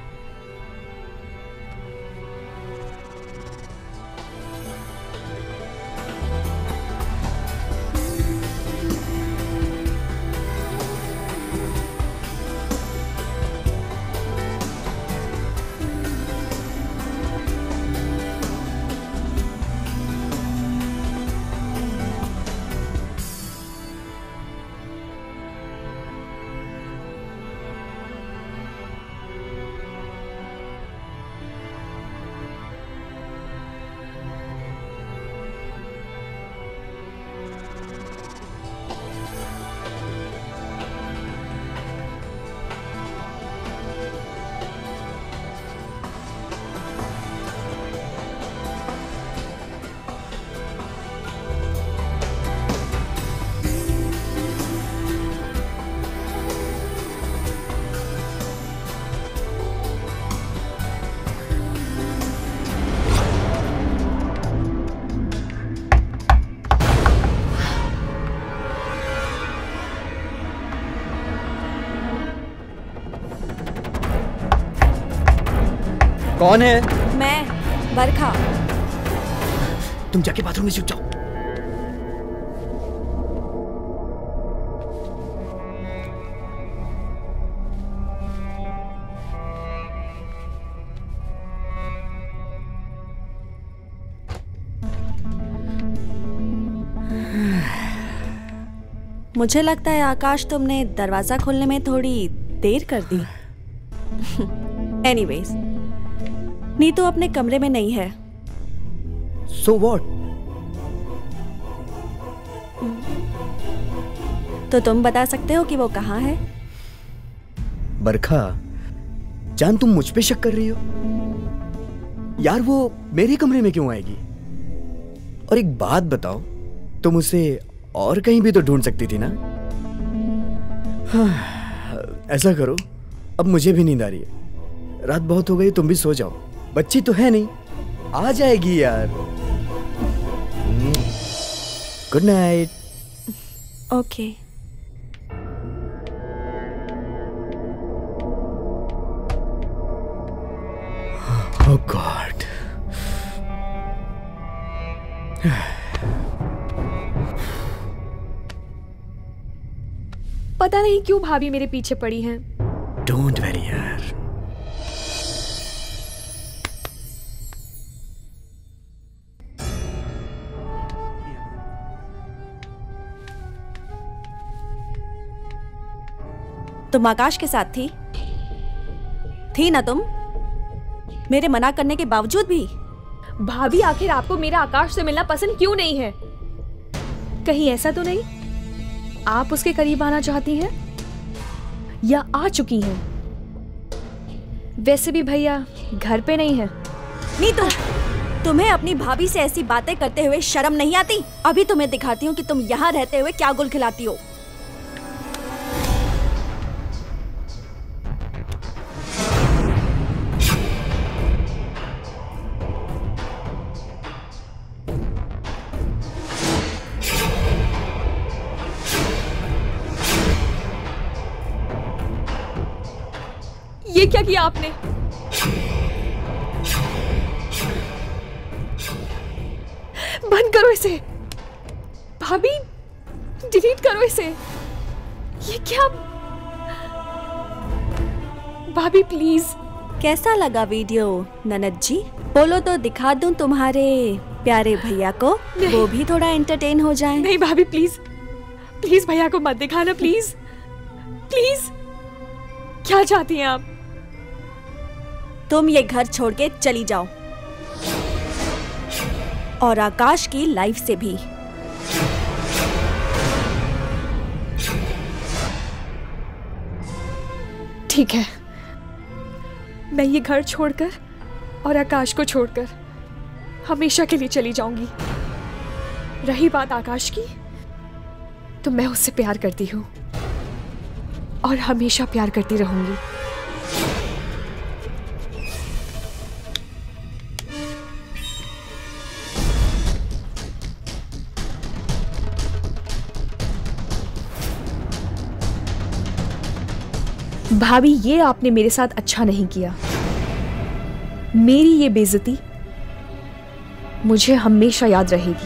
कौन है? मैं, बरखा। तुम जाके बाथरूम में छुप जाओ। मुझे लगता है आकाश, तुमने दरवाजा खोलने में थोड़ी देर कर दी। एनीवेज, नीतू अपने कमरे में नहीं है। So what? तो तुम बता सकते हो कि वो कहाँ है? बरखा जान, तुम मुझ पे शक कर रही हो? यार वो मेरे कमरे में क्यों आएगी? और एक बात बताओ, तुम उसे और कहीं भी तो ढूंढ सकती थी ना? ऐसा करो, अब मुझे भी नींद आ रही है। रात बहुत हो गई, तुम भी सो जाओ। बच्ची तो है नहीं, आ जाएगी यार। Good night. Okay. Oh God. पता नहीं क्यों भाभी मेरे पीछे पड़ी हैं। Don't worry यार। तुम आकाश के साथ थी ना तुम, मेरे मना करने के बावजूद भी? भाभी आखिर आपको मेरा आकाश से मिलना पसंद क्यों नहीं है? कहीं ऐसा तो नहीं आप उसके करीब आना चाहती हैं या आ चुकी हैं? वैसे भी भैया घर पे नहीं है। नीतू, तुम्हें अपनी भाभी से ऐसी बातें करते हुए शर्म नहीं आती? अभी तुम्हें दिखाती हूँ कि तुम यहाँ रहते हुए क्या गुल खिलाती हो। ये क्या किया आपने? बंद करो इसे भाभी, डिलीट करो इसे। ये क्या भाभी प्लीज। कैसा लगा वीडियो ननद जी? बोलो तो दिखा दूं तुम्हारे प्यारे भैया को, वो भी थोड़ा एंटरटेन हो जाए। नहीं भाभी प्लीज प्लीज, भैया को मत दिखाना प्लीज प्लीज। क्या चाहती हैं आप? तुम ये घर छोड़ के चली जाओ और आकाश की लाइफ से भी। ठीक है, मैं ये घर छोड़कर और आकाश को छोड़कर हमेशा के लिए चली जाऊंगी। रही बात आकाश की, तो मैं उससे प्यार करती हूँ और हमेशा प्यार करती रहूंगी। भाभी ये आपने मेरे साथ अच्छा नहीं किया। मेरी ये बेइज्जती मुझे हमेशा याद रहेगी।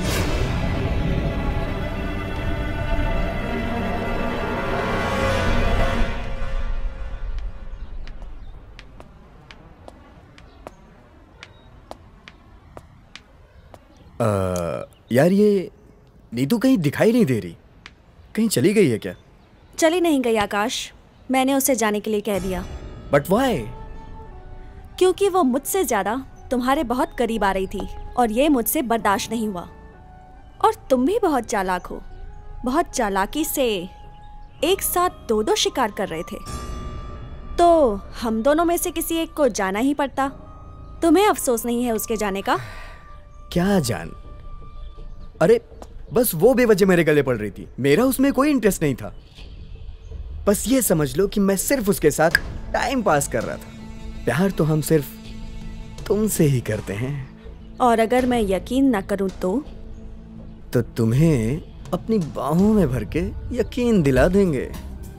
यार ये नीतू कहीं दिखाई नहीं दे रही, कहीं चली गई है क्या? चली नहीं गई आकाश, मैंने उसे जाने के लिए कह दिया। But why? क्योंकि वो मुझसे ज्यादा तुम्हारे बहुत करीब आ रही थी और ये मुझसे बर्दाश्त नहीं हुआ। और तुम भी बहुत चालाक हो, बहुत चालाकी से एक साथ दो शिकार कर रहे थे, तो हम दोनों में से किसी एक को जाना ही पड़ता। तुम्हें अफसोस नहीं है उसके जाने का? क्या जान, अरे बस वो बेवजह मेरे गले पड़ रही थी, मेरा उसमें कोई इंटरेस्ट नहीं था। बस ये समझ लो कि मैं सिर्फ उसके साथ टाइम पास कर रहा था। प्यार तो हम सिर्फ तुमसे ही करते हैं। और अगर मैं यकीन ना करूं तो तुम्हें अपनी बाहों में भर के यकीन दिला देंगे।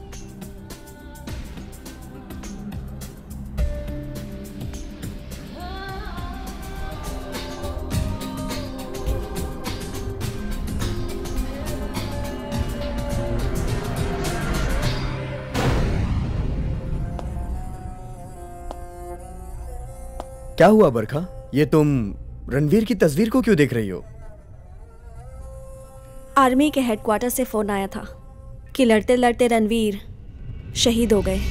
क्या हुआ बरखा, ये तुम रणवीर की तस्वीर को क्यों देख रही हो? आर्मी के हेडक्वार्टर से फोन आया था कि लड़ते लड़ते रणवीर शहीद हो गए।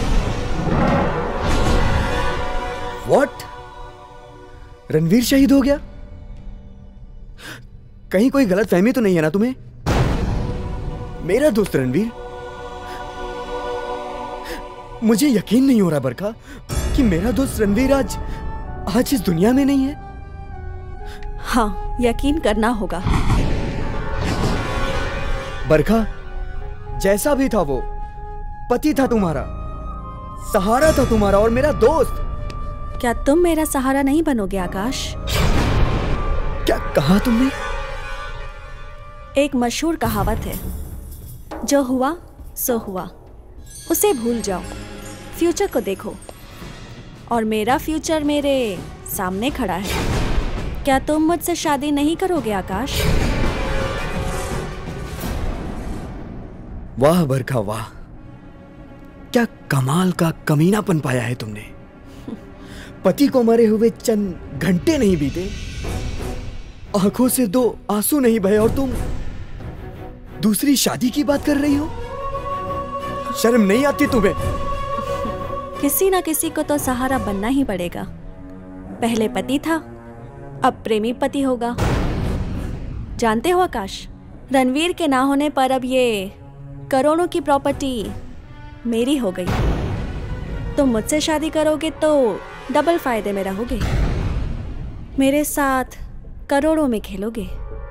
What? रणवीर शहीद हो गया? कहीं कोई गलत फहमी तो नहीं है ना तुम्हें? मेरा दोस्त रणवीर? मुझे यकीन नहीं हो रहा बरखा कि मेरा दोस्त रणवीर आज इस दुनिया में नहीं है। हाँ, यकीन करना होगा। बरखा, जैसा भी था वो पति था तुम्हारा, सहारा था तुम्हारा और मेरा दोस्त। क्या तुम मेरा सहारा नहीं बनोगे आकाश? क्या कहा तुमने? एक मशहूर कहावत है, जो हुआ सो हुआ, उसे भूल जाओ, फ्यूचर को देखो और मेरा फ्यूचर मेरे सामने खड़ा है। क्या तुम मुझसे शादी नहीं करोगे आकाश? वाह बरखा वाह, क्या कमाल का कमीनापन पाया है तुमने। पति को मरे हुए चंद घंटे नहीं बीते, आंखों से 2 आंसू नहीं बहे और तुम दूसरी शादी की बात कर रही हो। शर्म नहीं आती तुम्हें? किसी ना किसी को तो सहारा बनना ही पड़ेगा। पहले पति था, अब प्रेमी पति होगा। जानते हो आकाश, रणवीर के ना होने पर अब ये करोड़ों की प्रॉपर्टी मेरी हो गई। तुम मुझसे शादी करोगे तो डबल फायदे में रहोगे, मेरे साथ करोड़ों में खेलोगे।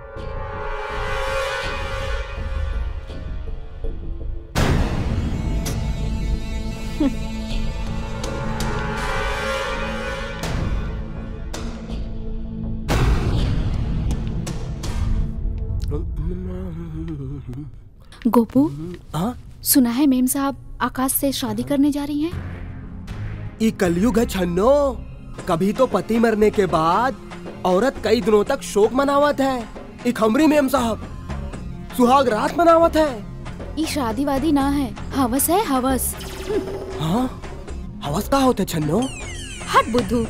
गोपू, हाँ? सुना है मेम साहब आकाश से शादी करने जा रही हैं? ये कलयुग है छन्नो। कभी तो पति मरने के बाद औरत कई दिनों तक शोक मनावत है। एक हमरी मेम साहब सुहाग रात मनावत है। ये शादी वादी ना है, हवस है हवस। हाँ? हवस का होते छन्नो? हट बुद्धू।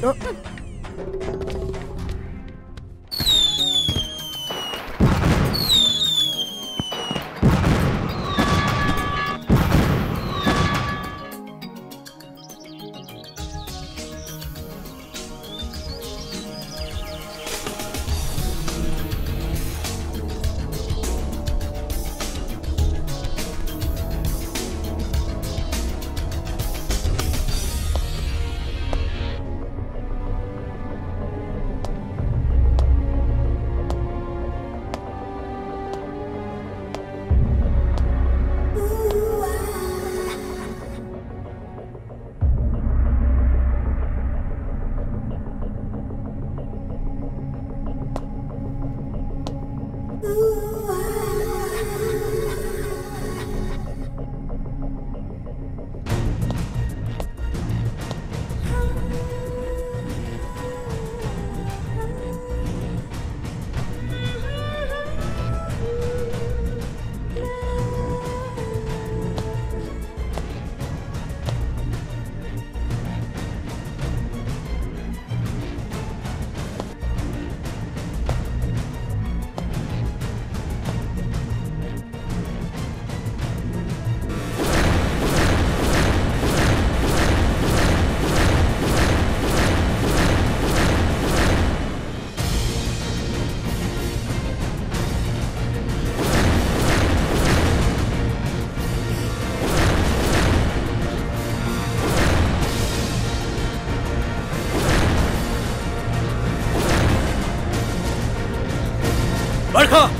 बरखा!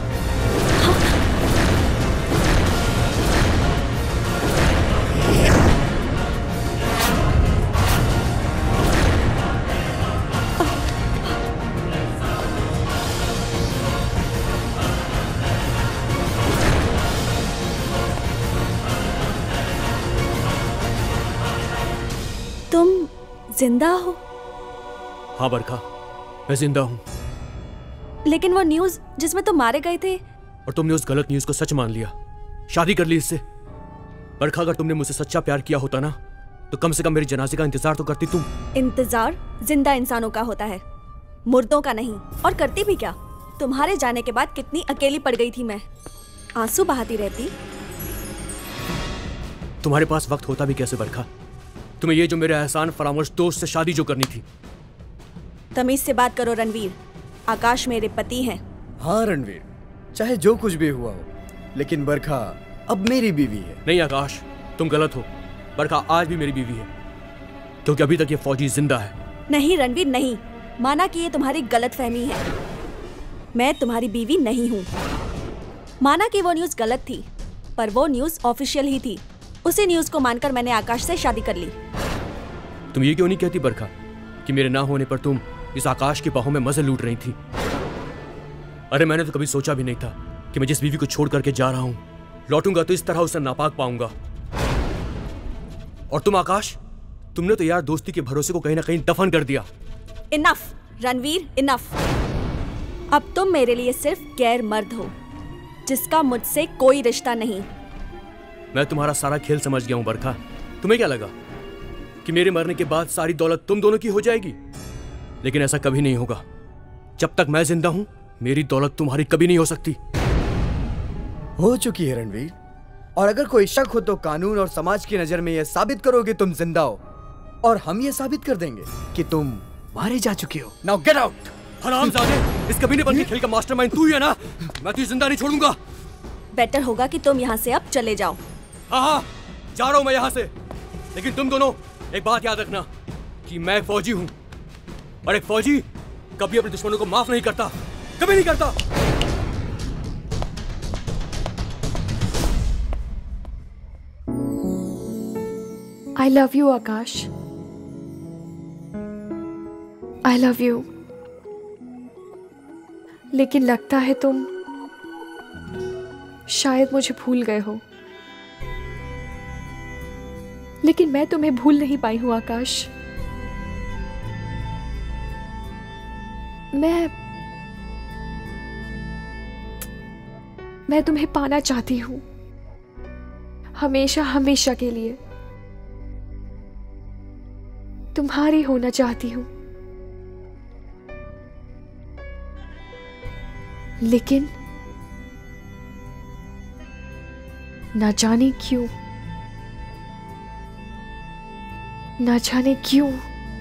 तुम जिंदा हो? हाँ बरखा, मैं जिंदा हूँ। लेकिन वो न्यूज़ जिसमें तुम मारे गए थे। और तुमने उस गलत न्यूज़ को सच मान लिया, शादी कर ली इससे। बरखा, अगर तुमने मुझसे सच्चा प्यार किया होता ना, तो कम से कम मेरे जनाजे का इंतजार तो करती तुम। इंतजार जिंदा इंसानों का होता है, मुर्दों का नहीं। और करती भी क्या? तुम्हारे जाने के बाद कितनी अकेली पड़ गई थी मैं, आंसू बहाती रहती। तुम्हारे पास वक्त होता भी कैसे बरखा? तुम्हें ये जो मेरे एहसान फरामोश दोस्त से शादी जो करनी थी। तमीज से बात करो रणवीर, आकाश मेरे पति हैं। हाँ रणवीर, चाहे जो कुछ भी हुआ हो, लेकिन बरखा अब मेरी बीवी है। नहीं आकाश, तुम गलत हो। बरखा आज भी मेरी बीवी है, क्योंकि अभी तक ये फौजी जिंदा है। नहीं रणवीर नहीं, माना कि ये तुम्हारी गलतफहमी है। मैं तुम्हारी बीवी नहीं हूँ। माना कि वो न्यूज़ गलत थी, पर वो न्यूज़ ऑफिशियल ही थी। उसी न्यूज़ को मानकर मैंने आकाश से शादी कर ली। तुम ये क्यों नहीं कहती बरखा कि मेरे ना होने पर तुम इस आकाश की बाहों में मजे लूट रही थी? अरे मैंने तो कभी सोचा भी नहीं था कि मैं जिस बीवी को छोड़ करके जा रहा हूं, लौटूंगा तो इस तरह उसे नापाक पाऊंगा। और तुम आकाश, तुमने तो यार दोस्ती के भरोसे को कहीं ना कहीं दफन कर दिया। Enough Ranveer, enough. अब तुम मेरे लिए सिर्फ गैर मर्द हो जिसका मुझसे कोई रिश्ता नहीं। मैं तुम्हारा सारा खेल समझ गया हूं बरखा। तुम्हें क्या लगा कि मेरे मरने के बाद सारी दौलत तुम दोनों की हो जाएगी? लेकिन ऐसा कभी नहीं होगा। जब तक मैं जिंदा हूं मेरी दौलत तुम्हारी कभी नहीं हो सकती। हो चुकी है रणवीर, और अगर कोई शक हो तो कानून और समाज की नजर में यह साबित करो कि तुम जिंदा हो, और हम ये साबित कर देंगे कि तुम मारे जा चुके हो। Now get out. हरामजादे, इस कमीनेपन के खेल का मास्टरमाइंड तू ही है ना? मैं तुझे जिंदा नहीं छोड़ूंगा। बेटर होगा कि तुम यहाँ से अब चले जाओ। हाँ, जा रहा हूं मैं यहाँ से। लेकिन तुम दोनों एक बात याद रखना कि मैं एक फौजी हूं, और एक फौजी कभी अपने दुश्मनों को माफ नहीं करता, कभी नहीं करता। I love you, Akash. I love you। लेकिन लगता है तुम शायद मुझे भूल गए हो। लेकिन मैं तुम्हें भूल नहीं पाई हूं आकाश। मैं तुम्हें पाना चाहती हूं, हमेशा हमेशा के लिए तुम्हारी होना चाहती हूं। लेकिन ना जाने क्यों, ना जाने क्यों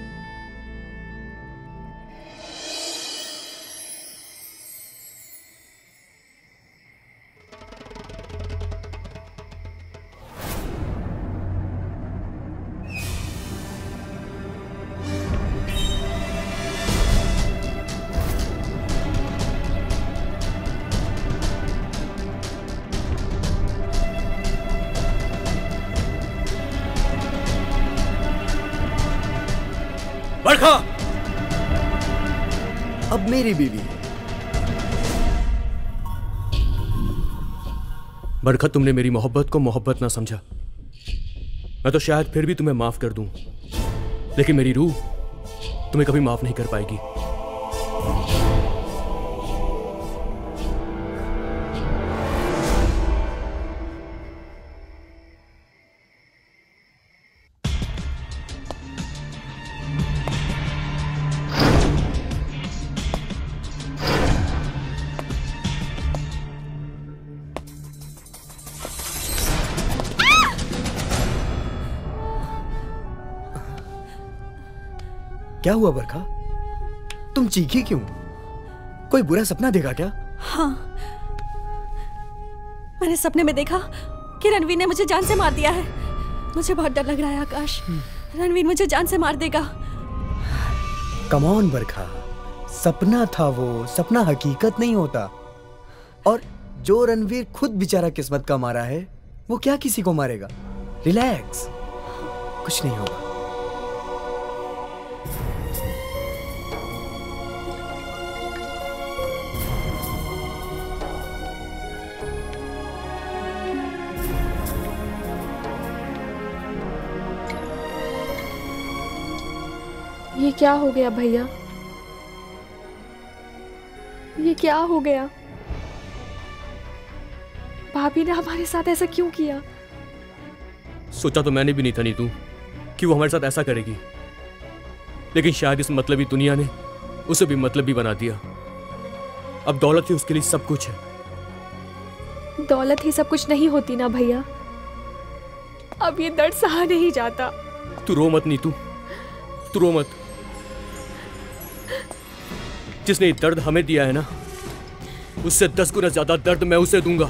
बरखा अब मेरी बीवी है। बरखा, तुमने मेरी मोहब्बत को मोहब्बत ना समझा। मैं तो शायद फिर भी तुम्हें माफ कर दूं, लेकिन मेरी रूह तुम्हें कभी माफ नहीं कर पाएगी। क्या हुआ बरखा? तुम चीखी क्यों? कोई बुरा सपना देखा क्या? हाँ, मैंने सपने में देखा कि रणवीर ने मुझे जान से मार दिया है। मुझे बहुत डर लग रहा है आकाश, रणवीर मुझे जान से मार देगा। कम ऑन बरखा, सपना था वो, सपना हकीकत नहीं होता। और जो रणवीर खुद बेचारा किस्मत का मारा है वो क्या किसी को मारेगा? रिलैक्स, कुछ नहीं होगा। ये क्या हो गया भैया? ये क्या हो गया? भाभी ने हमारे साथ ऐसा क्यों किया? सोचा तो मैंने भी नहीं था नीतू कि वो हमारे साथ ऐसा करेगी, लेकिन शायद इस मतलबी दुनिया ने उसे भी मतलबी बना दिया। अब दौलत ही उसके लिए सब कुछ है। दौलत ही सब कुछ नहीं होती ना भैया। अब ये दर्द सहा नहीं जाता। तू रो मत नीतू, तू रो मत। जिसने ये दर्द हमें दिया है ना, उससे 10 गुना ज्यादा दर्द मैं उसे दूंगा।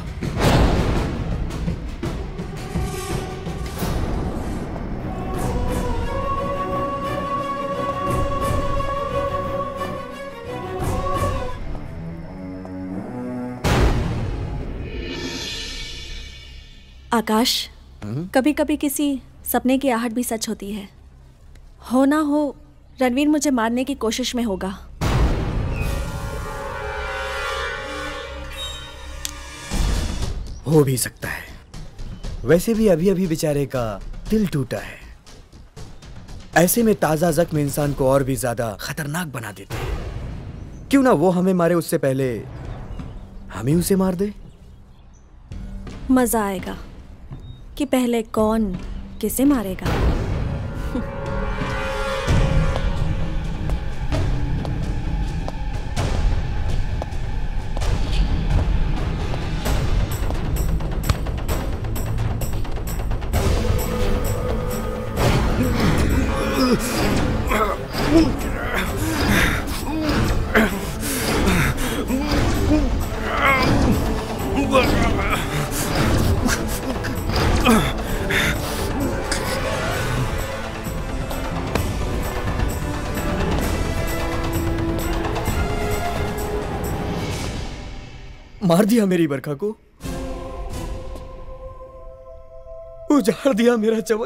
आकाश, कभी कभी किसी सपने की आहट भी सच होती है। हो ना हो रणवीर मुझे मारने की कोशिश में होगा। हो भी सकता है। वैसे भी अभी अभी बेचारे का दिल टूटा है। ऐसे में ताजा जख्म इंसान को और भी ज्यादा खतरनाक बना देते हैं। क्यों ना वो हमें मारे उससे पहले हम ही उसे मार दे। मजा आएगा कि पहले कौन किसे मारेगा। मार दिया मेरी बरखा को, उजाड़ दिया मेरा चमन।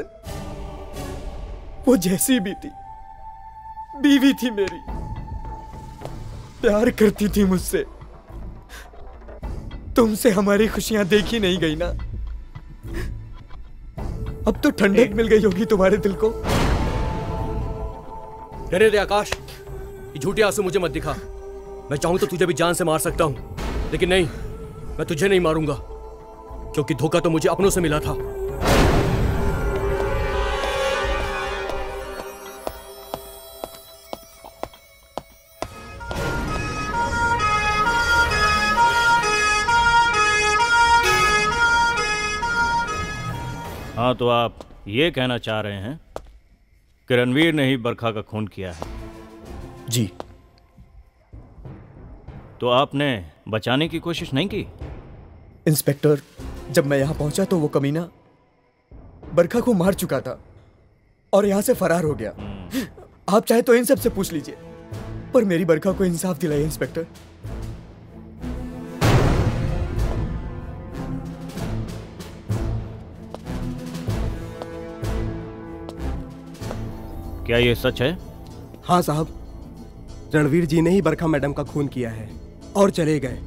वो जैसी भी थी, बीवी थी मेरी, प्यार करती थी मुझसे। तुमसे हमारी खुशियां देखी नहीं गई ना। अब तो ठंडक मिल गई होगी तुम्हारे दिल को। रहने दे आकाश, ये झूठे आंसू मुझे मत दिखा। मैं चाहूं तो तुझे भी जान से मार सकता हूं, लेकिन नहीं, मैं तुझे नहीं मारूंगा, क्योंकि धोखा तो मुझे अपनों से मिला था। हाँ, तो आप ये कहना चाह रहे हैं कि रणवीर ने ही बरखा का खून किया है? जी। तो आपने बचाने की कोशिश नहीं की? इंस्पेक्टर, जब मैं यहां पहुंचा तो वो कमीना बरखा को मार चुका था और यहां से फरार हो गया। आप चाहे तो इन सब से पूछ लीजिए, पर मेरी बरखा को इंसाफ दिलाइए इंस्पेक्टर। क्या ये सच है? हाँ साहब, रणवीर जी ने ही बरखा मैडम का खून किया है और चले गए।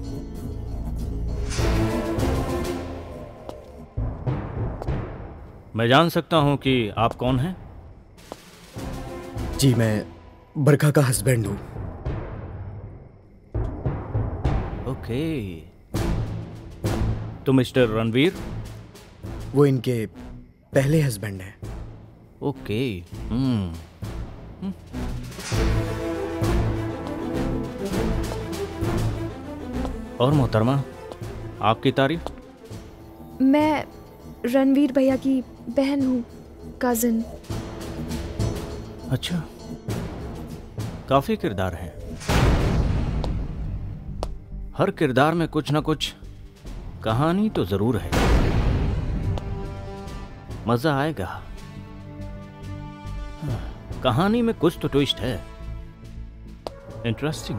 मैं जान सकता हूं कि आप कौन हैं? जी, मैं बरखा का हस्बैंड हूं। ओके, तो मिस्टर रणवीर? वो इनके पहले हस्बैंड हैं। ओके। और मोहतरमा, आपकी तारीफ? मैं रणवीर भैया की बहन हूँ, कजिन। अच्छा, काफी किरदार हैं। हर किरदार में कुछ ना कुछ कहानी तो जरूर है। मजा आएगा। कहानी में कुछ तो ट्विस्ट है। Interesting.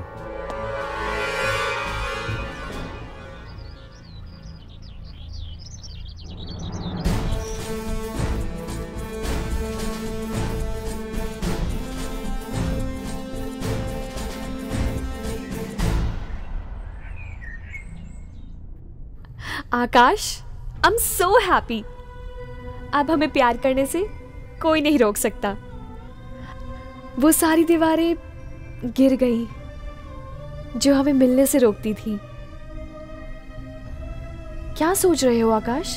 Akash, I am so happy. अब हमें प्यार करने से कोई नहीं रोक सकता। वो सारी दीवारें गिर गई जो हमें मिलने से रोकती थी। क्या सोच रहे हो आकाश?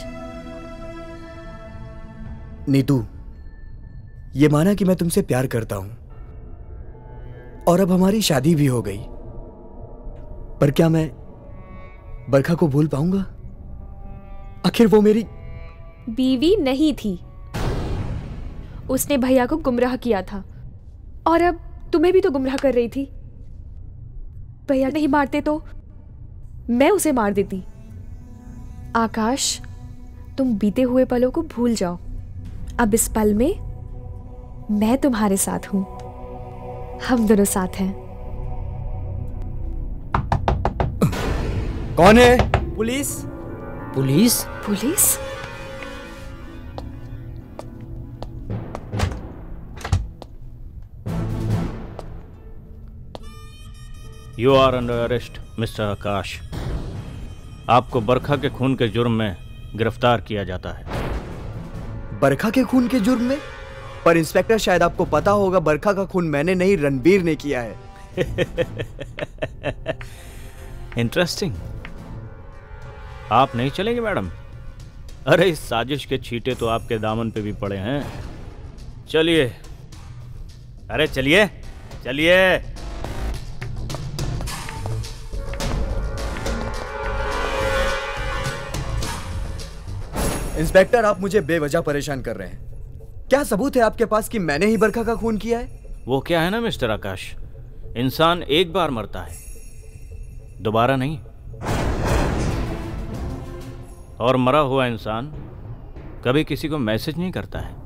नीतू, ये माना कि मैं तुमसे प्यार करता हूं और अब हमारी शादी भी हो गई, पर क्या मैं बरखा को भूल पाऊंगा? आखिर वो मेरी बीवी नहीं थी। उसने भैया को गुमराह किया था और अब तुम्हें भी तो गुमराह कर रही थी। भैया नहीं मारते तो मैं उसे मार देती। आकाश, तुम बीते हुए पलों को भूल जाओ। अब इस पल में मैं तुम्हारे साथ हूं। हम दोनों साथ हैं। कौन है? Police. Police? Police? You are under arrest mister Akash. आपको बरखा के खून के जुर्म में गिरफ्तार किया जाता है। बरखा के खून के जुर्म में? पर इंस्पेक्टर शायद आपको पता होगा बरखा का खून मैंने नहीं रणबीर ने किया है। इंटरेस्टिंग। आप नहीं चलेंगे मैडम? अरे इस साजिश के छींटे तो आपके दामन पे भी पड़े हैं। चलिए, अरे चलिए चलिए। इंस्पेक्टर, आप मुझे बेवजह परेशान कर रहे हैं। क्या सबूत है आपके पास कि मैंने ही बरखा का खून किया है? वो क्या है ना मिस्टर आकाश, इंसान एक बार मरता है, दोबारा नहीं। और मरा हुआ इंसान कभी किसी को मैसेज नहीं करता है।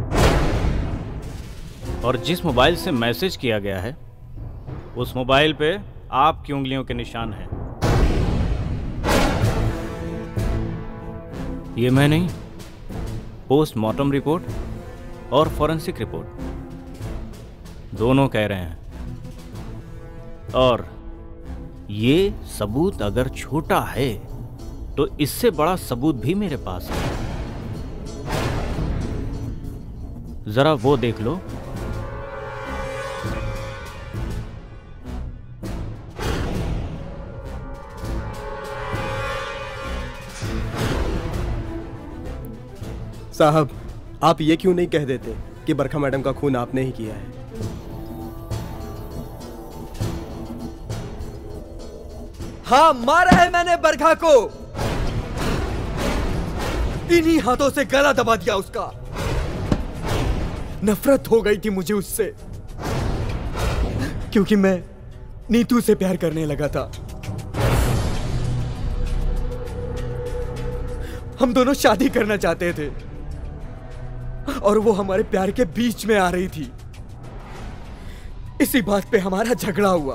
और जिस मोबाइल से मैसेज किया गया है उस मोबाइल पे आपकी उंगलियों के निशान हैं। ये मैं नहीं, पोस्टमार्टम रिपोर्ट और फॉरेंसिक रिपोर्ट दोनों कह रहे हैं। और ये सबूत अगर छोटा है तो इससे बड़ा सबूत भी मेरे पास है। जरा वो देख लो। साहब, आप ये क्यों नहीं कह देते कि बरखा मैडम का खून आपने ही किया है? हाँ, मारा है मैंने बरखा को। इन्हीं हाथों से गला दबा दिया उसका। नफरत हो गई थी मुझे उससे, क्योंकि मैं नीतू से प्यार करने लगा था। हम दोनों शादी करना चाहते थे और वो हमारे प्यार के बीच में आ रही थी। इसी बात पे हमारा झगड़ा हुआ।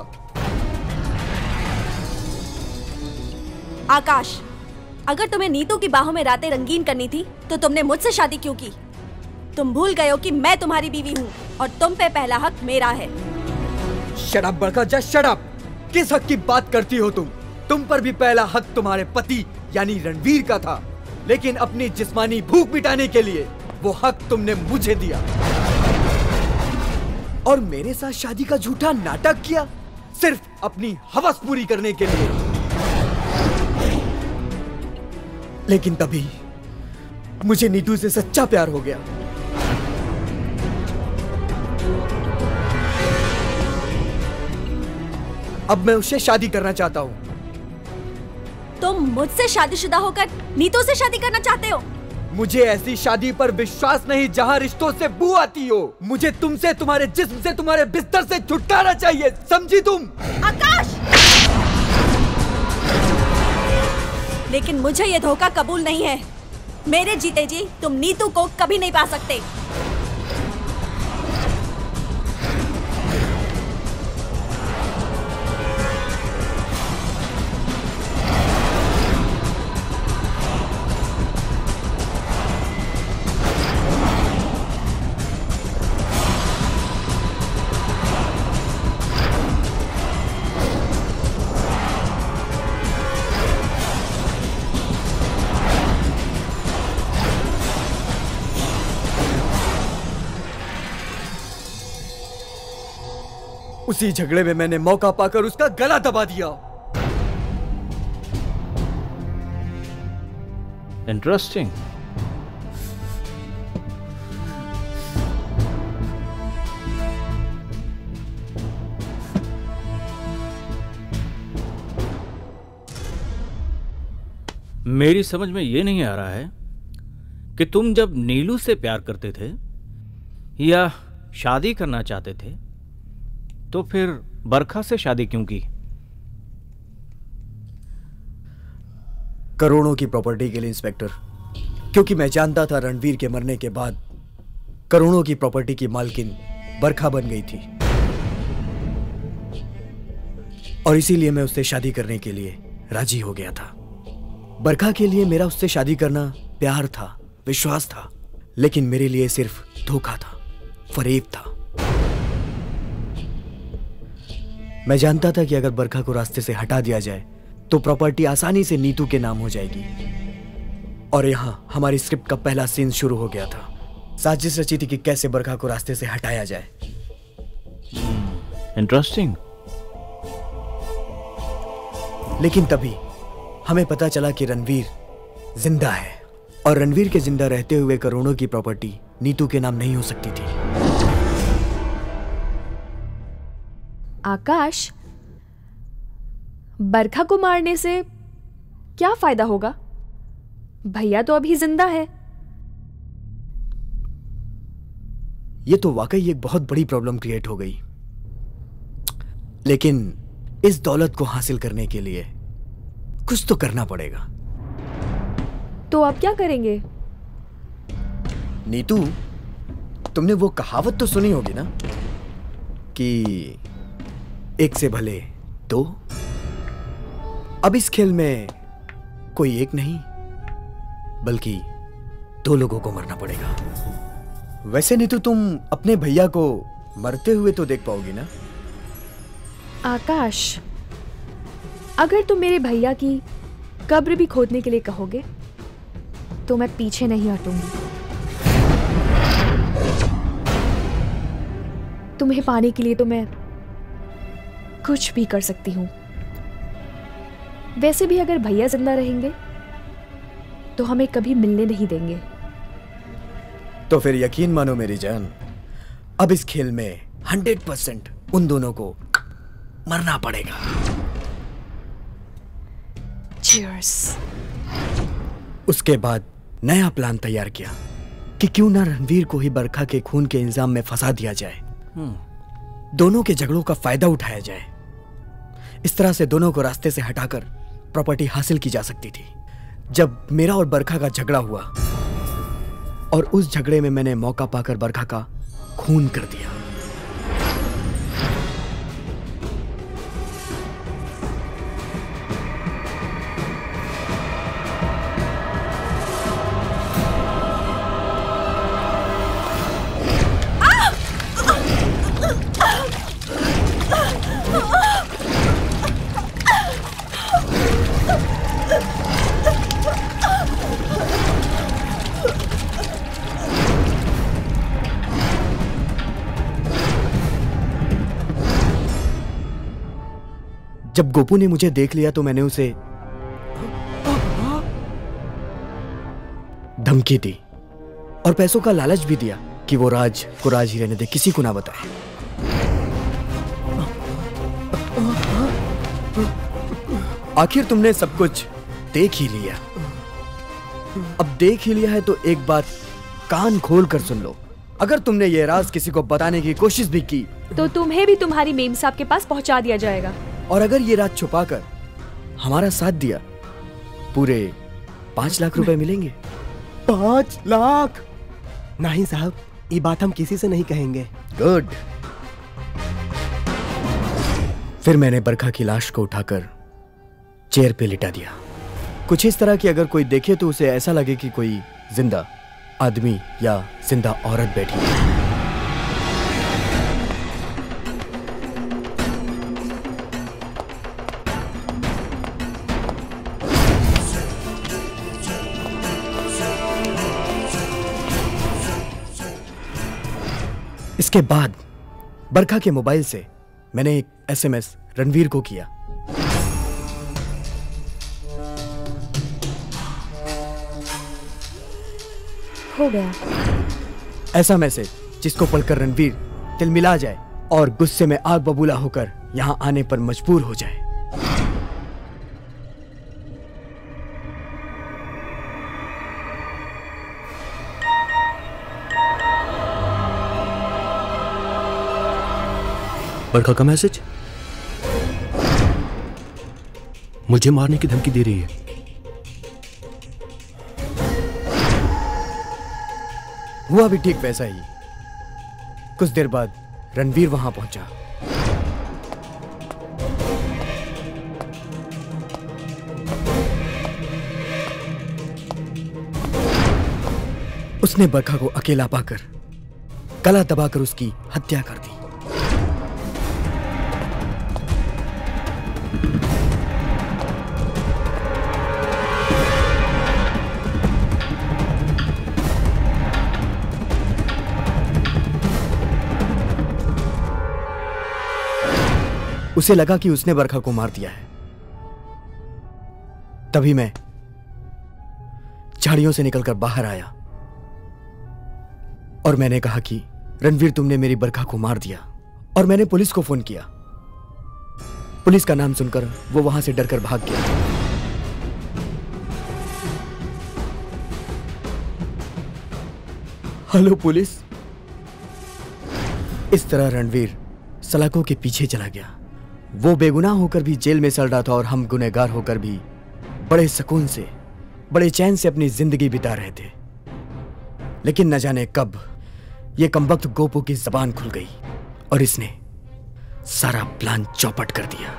आकाश, अगर तुम्हें नीतू की बाहों में रातें रंगीन करनी थी तो तुमने मुझसे शादी क्यों की? तुम भूल गए हो कि मैं तुम्हारी बीवी हूँ और तुम पे पहला हक मेरा है। Shut up Barkha, just shut up. किस हक की बात करती हो तुम? तुम पर भी पहला हक तुम्हारे पति यानी रणवीर का था, लेकिन अपनी जिस्मानी भूख मिटाने के लिए वो हक तुमने मुझे दिया और मेरे साथ शादी का झूठा नाटक किया सिर्फ अपनी हवस पूरी करने के लिए। लेकिन तभी मुझे नीतू से सच्चा प्यार हो गया। अब मैं उससे शादी करना चाहता हूँ। तुम मुझसे शादीशुदा होकर नीतू से शादी करना चाहते हो? मुझे ऐसी शादी पर विश्वास नहीं जहाँ रिश्तों से बू आती हो। मुझे तुमसे, तुम्हारे जिस्म से, तुम्हारे बिस्तर से छुटकारा चाहिए, समझी तुम? आकाश! लेकिन मुझे ये धोखा कबूल नहीं है। मेरे जीते जी तुम नीतू को कभी नहीं पा सकते। उसी झगड़े में मैंने मौका पाकर उसका गला दबा दिया। इंटरेस्टिंग। मेरी समझ में यह नहीं आ रहा है कि तुम जब नीलू से प्यार करते थे या शादी करना चाहते थे तो फिर बरखा से शादी क्यों की? करोड़ों की प्रॉपर्टी के लिए इंस्पेक्टर, क्योंकि मैं जानता था रणवीर के मरने के बाद करोड़ों की प्रॉपर्टी की मालकिन बरखा बन गई थी और इसीलिए मैं उससे शादी करने के लिए राजी हो गया था। बरखा के लिए मेरा उससे शादी करना प्यार था, विश्वास था, लेकिन मेरे लिए सिर्फ धोखा था, फरेब था। मैं जानता था कि अगर बरखा को रास्ते से हटा दिया जाए तो प्रॉपर्टी आसानी से नीतू के नाम हो जाएगी और यहां हमारी स्क्रिप्ट का पहला सीन शुरू हो गया था। साजिश रची थी कि कैसे बरखा को रास्ते से हटाया जाए। इंटरेस्टिंग। लेकिन तभी हमें पता चला कि रणवीर जिंदा है, और रणवीर के जिंदा रहते हुए करोड़ों की प्रॉपर्टी नीतू के नाम नहीं हो सकती थी। आकाश, बरखा को मारने से क्या फायदा होगा? भैया तो अभी जिंदा है। ये तो वाकई एक बहुत बड़ी प्रॉब्लम क्रिएट हो गई, लेकिन इस दौलत को हासिल करने के लिए कुछ तो करना पड़ेगा। तो अब क्या करेंगे? नीतू, तुमने वो कहावत तो सुनी होगी ना कि एक से भले दो। अब इस खेल में कोई एक नहीं बल्कि दो लोगों को मरना पड़ेगा। वैसे नीतू, तुम अपने भैया को मरते हुए तो देख पाओगी ना? आकाश, अगर तुम मेरे भैया की कब्र भी खोदने के लिए कहोगे तो मैं पीछे नहीं हटूंगी। तुम्हें पाने के लिए तो मैं कुछ भी कर सकती हूं। वैसे भी अगर भैया जिंदा रहेंगे तो हमें कभी मिलने नहीं देंगे। तो फिर यकीन मानो मेरी जान, अब इस खेल में 100% उन दोनों को मरना पड़ेगा। Cheers। उसके बाद नया प्लान तैयार किया कि क्यों ना रणवीर को ही बरखा के खून के इल्जाम में फंसा दिया जाए। दोनों के झगड़ों का फायदा उठाया जाए। इस तरह से दोनों को रास्ते से हटाकर प्रॉपर्टी हासिल की जा सकती थी। जब मेरा और बरखा का झगड़ा हुआ और उस झगड़े में मैंने मौका पाकर बरखा का खून कर दिया। जब गोपू ने मुझे देख लिया तो मैंने उसे धमकी दी और पैसों का लालच भी दिया कि वो राज को राज ही रहने दे, किसी को ना बताए। आखिर तुमने सब कुछ देख ही लिया। अब देख ही लिया है तो एक बात कान खोल कर सुन लो। अगर तुमने ये राज किसी को बताने की कोशिश भी की तो तुम्हें भी तुम्हारी मेम साहब के पास पहुंचा दिया जाएगा। और अगर ये रात छुपाकर हमारा साथ दिया, पूरे 5 लाख रुपए मिलेंगे। 5 लाख? नहीं साहब, ये बात हम किसी से नहीं कहेंगे। गुड। फिर मैंने बरखा की लाश को उठाकर चेयर पे लिटा दिया, कुछ इस तरह कि अगर कोई देखे तो उसे ऐसा लगे कि कोई जिंदा आदमी या जिंदा औरत बैठी है। इसके बाद बरखा के मोबाइल से मैंने एक SMS रणवीर को किया। हो गया। ऐसा मैसेज जिसको पढ़कर रणवीर तिलमिला जाए और गुस्से में आग बबूला होकर यहां आने पर मजबूर हो जाए। बरखा का मैसेज मुझे मारने की धमकी दे रही है। हुआ भी ठीक वैसा ही। कुछ देर बाद रणवीर वहां पहुंचा। उसने बरखा को अकेला पाकर गला दबाकर उसकी हत्या कर दी। उसे लगा कि उसने बरखा को मार दिया है। तभी मैं झाड़ियों से निकलकर बाहर आया और मैंने कहा कि रणवीर, तुमने मेरी बरखा को मार दिया। और मैंने पुलिस को फोन किया। पुलिस का नाम सुनकर वो वहां से डरकर भाग गया। Hello police. इस तरह रणवीर सलाखों के पीछे चला गया। वो बेगुनाह होकर भी जेल में सड़ रहा था और हम गुनहगार होकर भी बड़े सुकून से, बड़े चैन से अपनी जिंदगी बिता रहे थे। लेकिन न जाने कब ये कमबख्त गोपू की जबान खुल गई और इसने सारा प्लान चौपट कर दिया।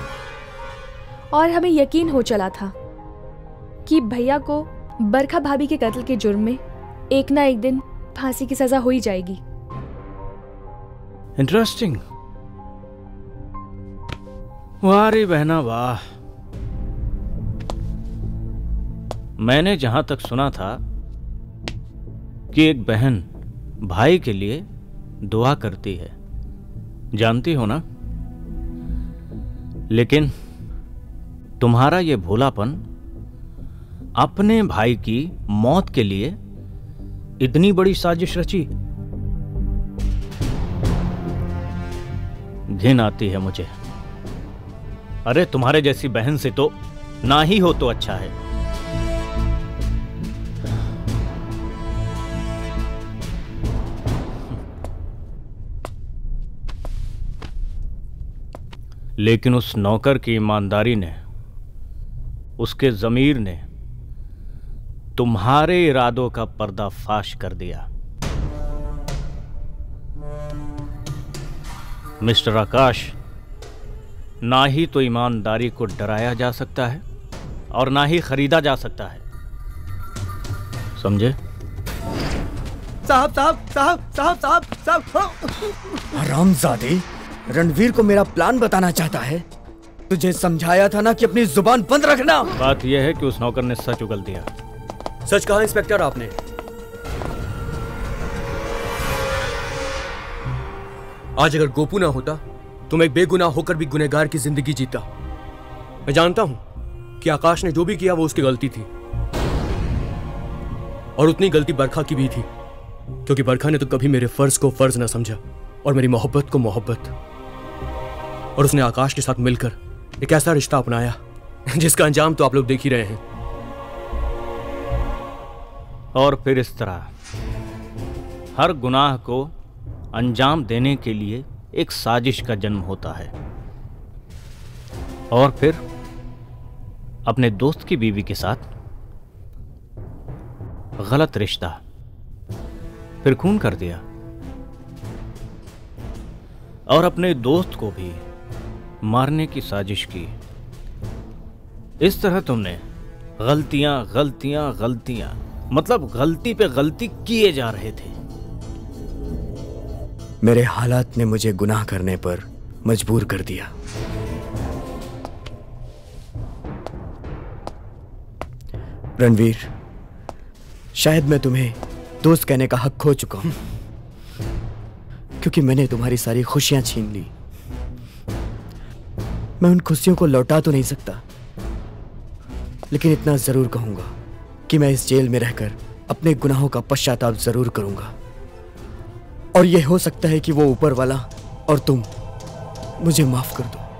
और हमें यकीन हो चला था कि भैया को बरखा भाभी के कत्ल के जुर्म में एक ना एक दिन फांसी की सजा हो ही जाएगी। इंटरेस्टिंग। वाह रे बहना वाह। मैंने जहां तक सुना था कि एक बहन भाई के लिए दुआ करती है, जानती हो ना? लेकिन तुम्हारा ये भोलापन अपने भाई की मौत के लिए इतनी बड़ी साजिश रची, घिन आती है मुझे। अरे तुम्हारे जैसी बहन से तो ना ही हो तो अच्छा है। लेकिन उस नौकर की ईमानदारी ने, उसके ज़मीर ने तुम्हारे इरादों का पर्दाफाश कर दिया। मिस्टर आकाश, ना ही तो ईमानदारी को डराया जा सकता है और ना ही खरीदा जा सकता है, समझे? साहब साहब साहब साहब साहब साहब। हरामजादे, रणवीर को मेरा प्लान बताना चाहता है। तुझे समझाया था ना कि अपनी जुबान बंद रखना। बात यह है कि उस नौकर ने सच उगल दिया। सच कहा इंस्पेक्टर आपने। आज अगर गोपू ना होता तो मैं एक बेगुनाह होकर भी गुनहगार की जिंदगी जीता। मैं जानता हूं कि आकाश ने जो भी किया वो उसकी गलती थी, और उतनी गलती बरखा की भी थी, क्योंकि बरखा ने तो कभी मेरे फर्ज को फर्ज ना समझा और मेरी मोहब्बत को मोहब्बत। और उसने आकाश के साथ मिलकर एक ऐसा रिश्ता अपनाया जिसका अंजाम तो आप लोग देख ही रहे हैं। और फिर इस तरह हर गुनाह को अंजाम देने के लिए एक साजिश का जन्म होता है। और फिर अपने दोस्त की बीवी के साथ गलत रिश्ता, फिर खून कर दिया। और अपने दोस्त को भी मारने की साजिश की। इस तरह तुमने गलतियां गलतियां गलतियां, मतलब गलती पे गलती किए जा रहे थे। मेरे हालात ने मुझे गुनाह करने पर मजबूर कर दिया। रणवीर, शायद मैं तुम्हें दोस्त कहने का हक खो चुका हूं, क्योंकि मैंने तुम्हारी सारी खुशियां छीन ली। मैं उन खुशियों को लौटा तो नहीं सकता, लेकिन इतना जरूर कहूंगा कि मैं इस जेल में रहकर अपने गुनाहों का पश्चाताप जरूर करूंगा। और यह हो सकता है कि वो ऊपर वाला और तुम मुझे माफ कर दो।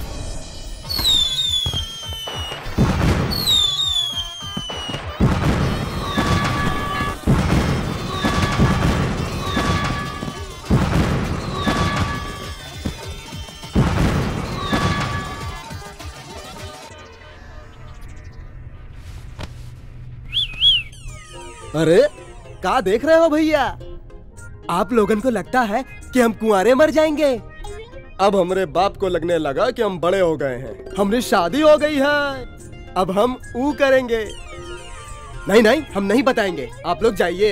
अरे क्या देख रहे हो भैया? आप लोगन को लगता है कि हम कुंवारे मर जाएंगे। अब हमरे बाप को लगने लगा कि हम बड़े हो गए हैं, हमारी शादी हो गई है, अब हम ऊ करेंगे। नहीं नहीं, हम नहीं बताएंगे, आप लोग जाइए।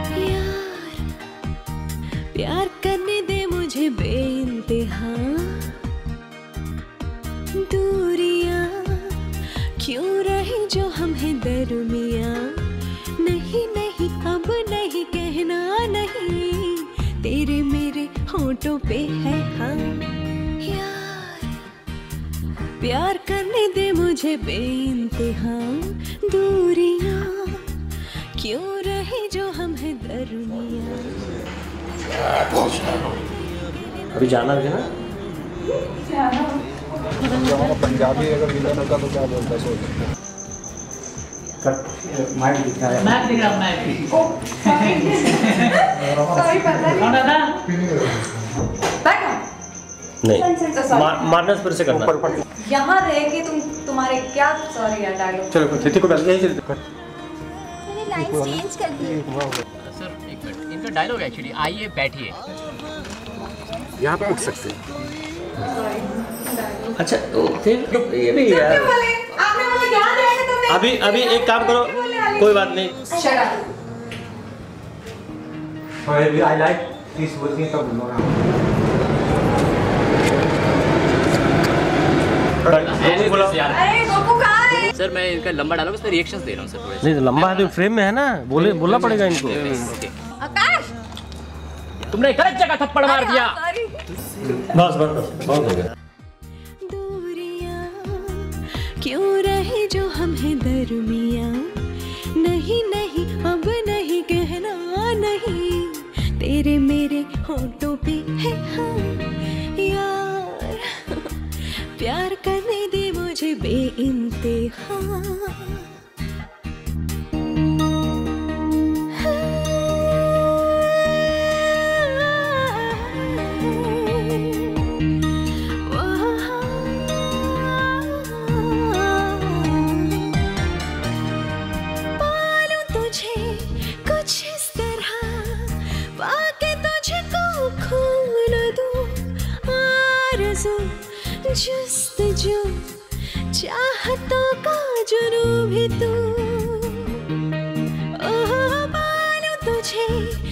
प्यार करने दे मुझे बेइंतहा, हम हैं दरमियाँ, नहीं नहीं अब नहीं कहना नहीं, तेरे मेरे होठों पे है हाँ। यार प्यार करने दे मुझे बेइंतहा, दूरियां क्यों रहे जो हम हैं दरमियाँ। अभी जाना है ना? पंजाबी अगर विलन होता तो क्या बोलता सोच। माइक दिख रहा है। माइक दिख रहा है, माइक। सॉरी पता नहीं। कौन था? नहीं। मारना फिर से करना। यहाँ रह के तुम्हारे क्या सॉरी यार डायलॉग। चलो तिथि को बैठ गए। मैंने लाइन चेंज कर दी। सर एक मिनट, इनका डायलॉग एक्चुअली आइए बैठिए। यहाँ पे उठ सकते हैं। अच्छा तो फिर ये भी यार आपने बोला क्या रहेगा तुमने। अभी एक काम करो, कोई बात नहीं। Shut up. I like this working सब अरे गोपू कहाँ है? सर मैं इनका लंबा डायलॉग इस पे रिएक्शंस दे रहा हूँ सर थोड़े। नहीं लंबा है तो फ्रेम में है ना, बोलना पड़ेगा इनको। आकाश तुमने गलत जगह थप्पड़ मार दिया। बस बहुत हो गया। दूरियां क्यों रहे जो हम हैं दरमियाँ, नहीं नहीं अब नहीं कहना नहीं, तेरे मेरे होठों पे है हाँ। यार प्यार करने दे मुझे बेइंतहा। जुस्तजू चाहतों का जुनून भी तू, ओह पालूं तुझे